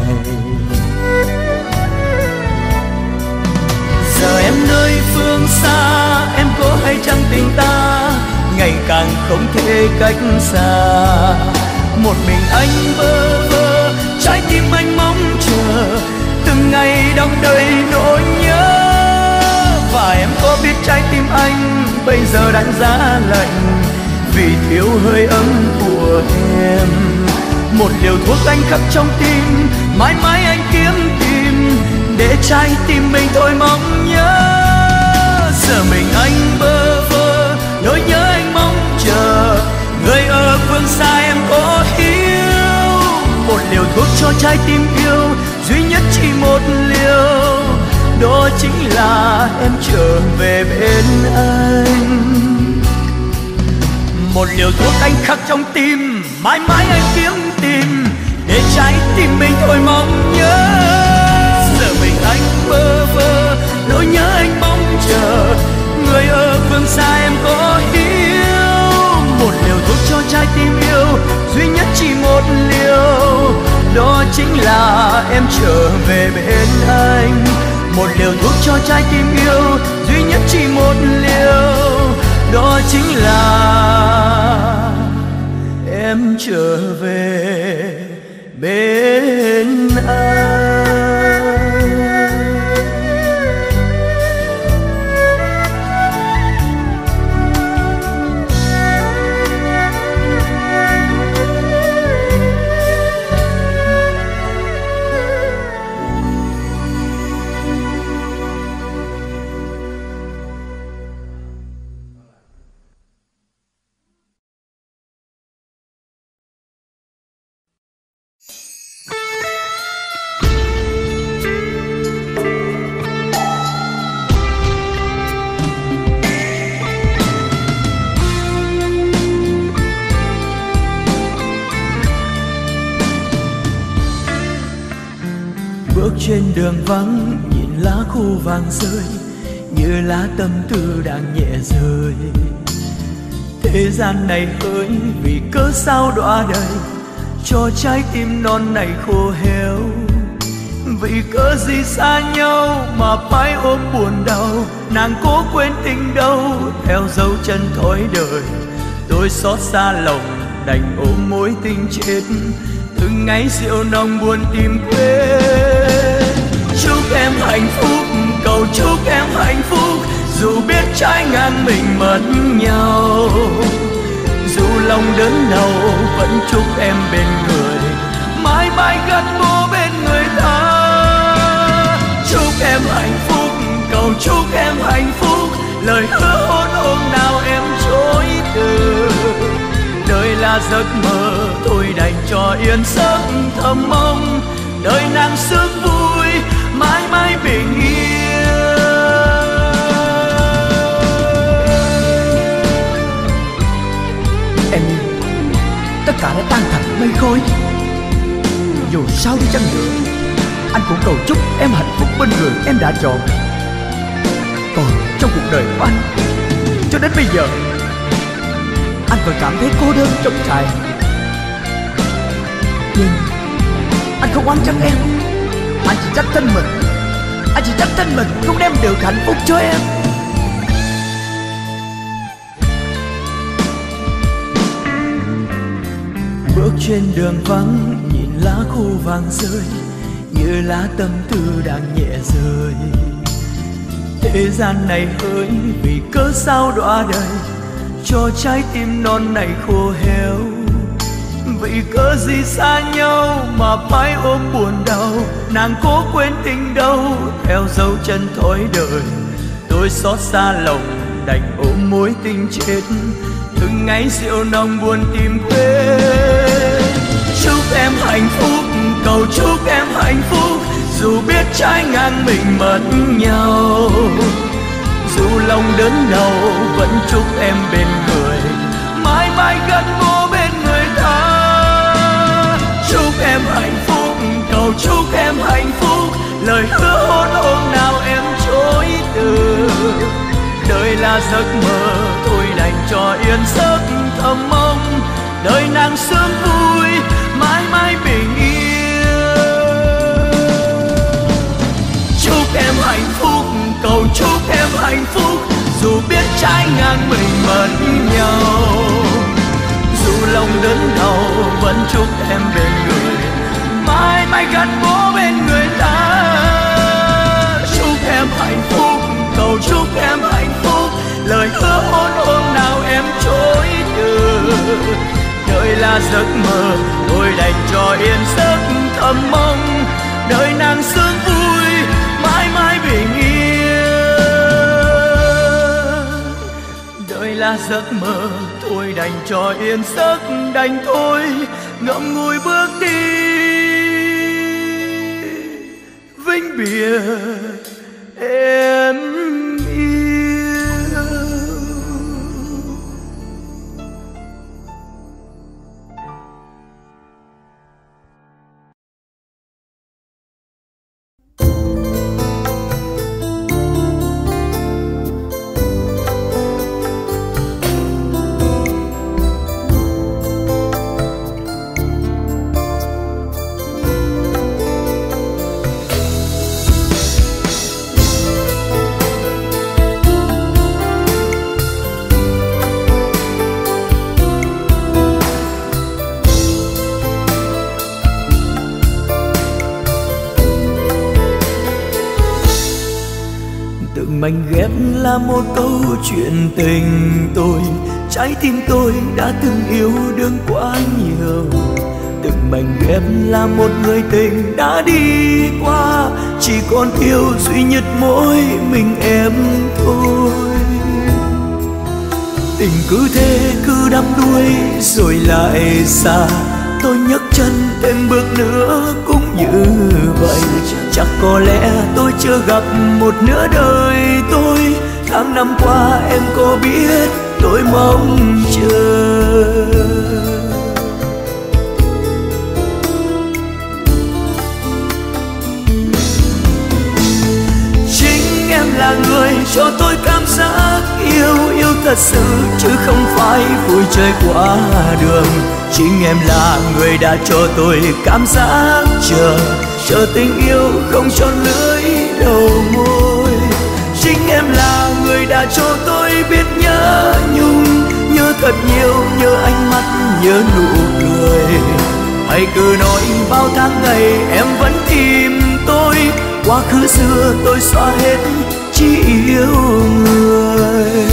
Giờ em nơi phương xa, em có hay chăng tình ta ngày càng không thể cách xa. Một mình anh bơ vơ, trái tim anh mong chờ, từng ngày đong đầy nỗi nhớ. Và em có biết trái tim anh bây giờ đang giá lạnh, vì thiếu hơi ấm của em. Một liều thuốc anh khắc trong tim, mãi mãi anh kiếm tìm, để trái tim mình thôi mong nhớ. Giờ mình anh bơ vơ, nỗi nhớ anh mong chờ, người ở phương xa em có hiểu. Một liều thuốc cho trái tim yêu, duy nhất chỉ một liều, đó chính là em trở về bên anh. Một liều thuốc anh khắc trong tim, mãi mãi anh kiếm tìm, để trái tim mình thôi mong nhớ. Giờ mình anh bơ vơ, nỗi nhớ anh mong chờ, người ở phương xa em có hiểu. Một liều thuốc cho trái tim yêu, duy nhất chỉ một liều, đó chính là em trở về bên anh. Một liều thuốc cho trái tim yêu, duy nhất chỉ một liều, đó chính là em trở về bên anh. Bước trên đường vắng, nhìn lá khô vàng rơi, như lá tâm tư đang nhẹ rơi. Thế gian này hỡi, vì cớ sao đọa đời, cho trái tim non này khô héo. Vì cớ gì xa nhau mà phải ôm buồn đau, nàng cố quên tình đâu, theo dấu chân thói đời. Tôi xót xa lòng, đành ôm mối tình chết, từng ngày rượu nồng buồn tìm quên. Chúc em hạnh phúc, cầu chúc em hạnh phúc, dù biết trái ngang mình mất nhau. Dù lòng đớn đau vẫn chúc em bên người, mãi mãi gắn bó bên người ta. Chúc em hạnh phúc, cầu chúc em hạnh phúc, lời hứa hôn hôm nào em chối từ. Đời là giấc mơ, tôi đành cho yên giấc thầm mong, đời nàng sướng vui, mãi mãi bình yên. Em, tất cả đã tan thành mây khói. Dù sao đi chăng nữa, anh cũng cầu chúc em hạnh phúc bên người em đã chọn. Còn trong cuộc đời của anh, cho đến bây giờ, anh vẫn cảm thấy cô đơn trống trải. Nhưng anh không oán trách em, anh chỉ trách thân mình. Anh chỉ trách thân mình không đem được hạnh phúc cho em. Bước trên đường vắng, nhìn lá khô vàng rơi, như lá tâm tư đang nhẹ rơi. Thế gian này hỡi, vì cớ sao đọa đời, cho trái tim non này khô héo. Vì cớ gì xa nhau mà phải ôm buồn đau, nàng cố quên tình đâu, theo dấu chân thói đời. Tôi xót xa lòng, đành ôm mối tình chết, từng ngày rượu nồng buồn tìm quên. Chúc em hạnh phúc, cầu chúc em hạnh phúc, dù biết trái ngang mình mất nhau. Dù lòng đớn đau vẫn chúc em bên người, mãi mãi gắn bó bên người ta. Chúc em hạnh phúc, cầu chúc em hạnh phúc, lời hứa hôn hôm nào em chối từ. Đời là giấc mơ, tôi đành cho yên giấc thầm mong. Đời nàng sớm vui, mãi mãi bình yên. Chúc em hạnh phúc, cầu chúc em hạnh phúc, dù biết trái ngang mình mất nhau. Dù lòng đớn đau vẫn chúc em bên người, mãi mãi gắn bó bên người ta. Chúc em hạnh phúc, cầu chúc em hạnh phúc, lời hứa hôn hôm nào em chối từ. Đời là giấc mơ, tôi đành cho yên giấc thầm mong. Đời nàng sướng vui, mãi mãi bình yên. Đời là giấc mơ, tôi đành cho yên giấc đành thôi, ngậm ngùi bước đi vĩnh biệt em yêu. Mảnh ghép là một câu chuyện tình tôi, trái tim tôi đã từng yêu đương quá nhiều. Từng mảnh ghép là một người tình đã đi qua, chỉ còn thiếu duy nhất mỗi mình em thôi. Tình cứ thế cứ đắm đuối rồi lại xa, tôi nhấc chân thêm bước nữa cũng như vậy. Chắc có lẽ tôi chưa gặp một nửa đời tôi. Tháng năm qua em có biết tôi mong chờ. Chính em là người cho tôi cảm giác yêu, yêu thật sự chứ không phải vui chơi qua đường. Chính em là người đã cho tôi cảm giác chờ, chờ tình yêu không tròn lưỡi đầu môi. Chính em là người đã cho tôi biết nhớ nhung, nhớ thật nhiều, nhớ ánh mắt, nhớ nụ cười. Hãy cứ nói bao tháng ngày em vẫn tìm tôi, quá khứ xưa tôi xóa hết, chỉ yêu người.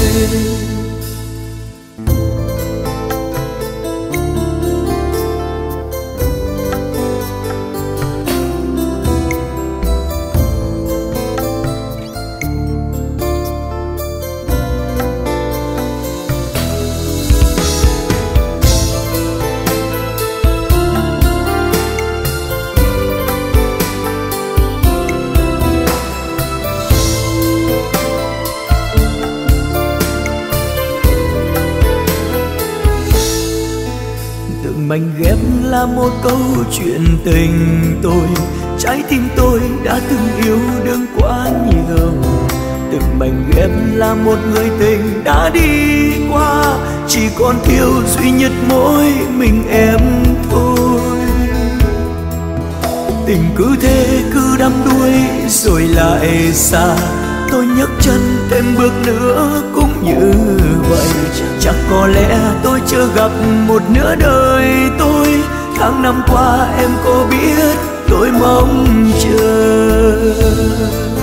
Mảnh ghép là một câu chuyện tình tôi, trái tim tôi đã từng yêu đương quá nhiều. Từng mảnh ghép là một người tình đã đi qua, chỉ còn thiếu duy nhất mỗi mình em thôi. Tình cứ thế cứ đắm đuối rồi lại xa, tôi nhấc chân thêm bước nữa cũng như vậy. Chắc có lẽ tôi chưa gặp một nửa đời tôi. Tháng năm qua em có biết tôi mong chờ.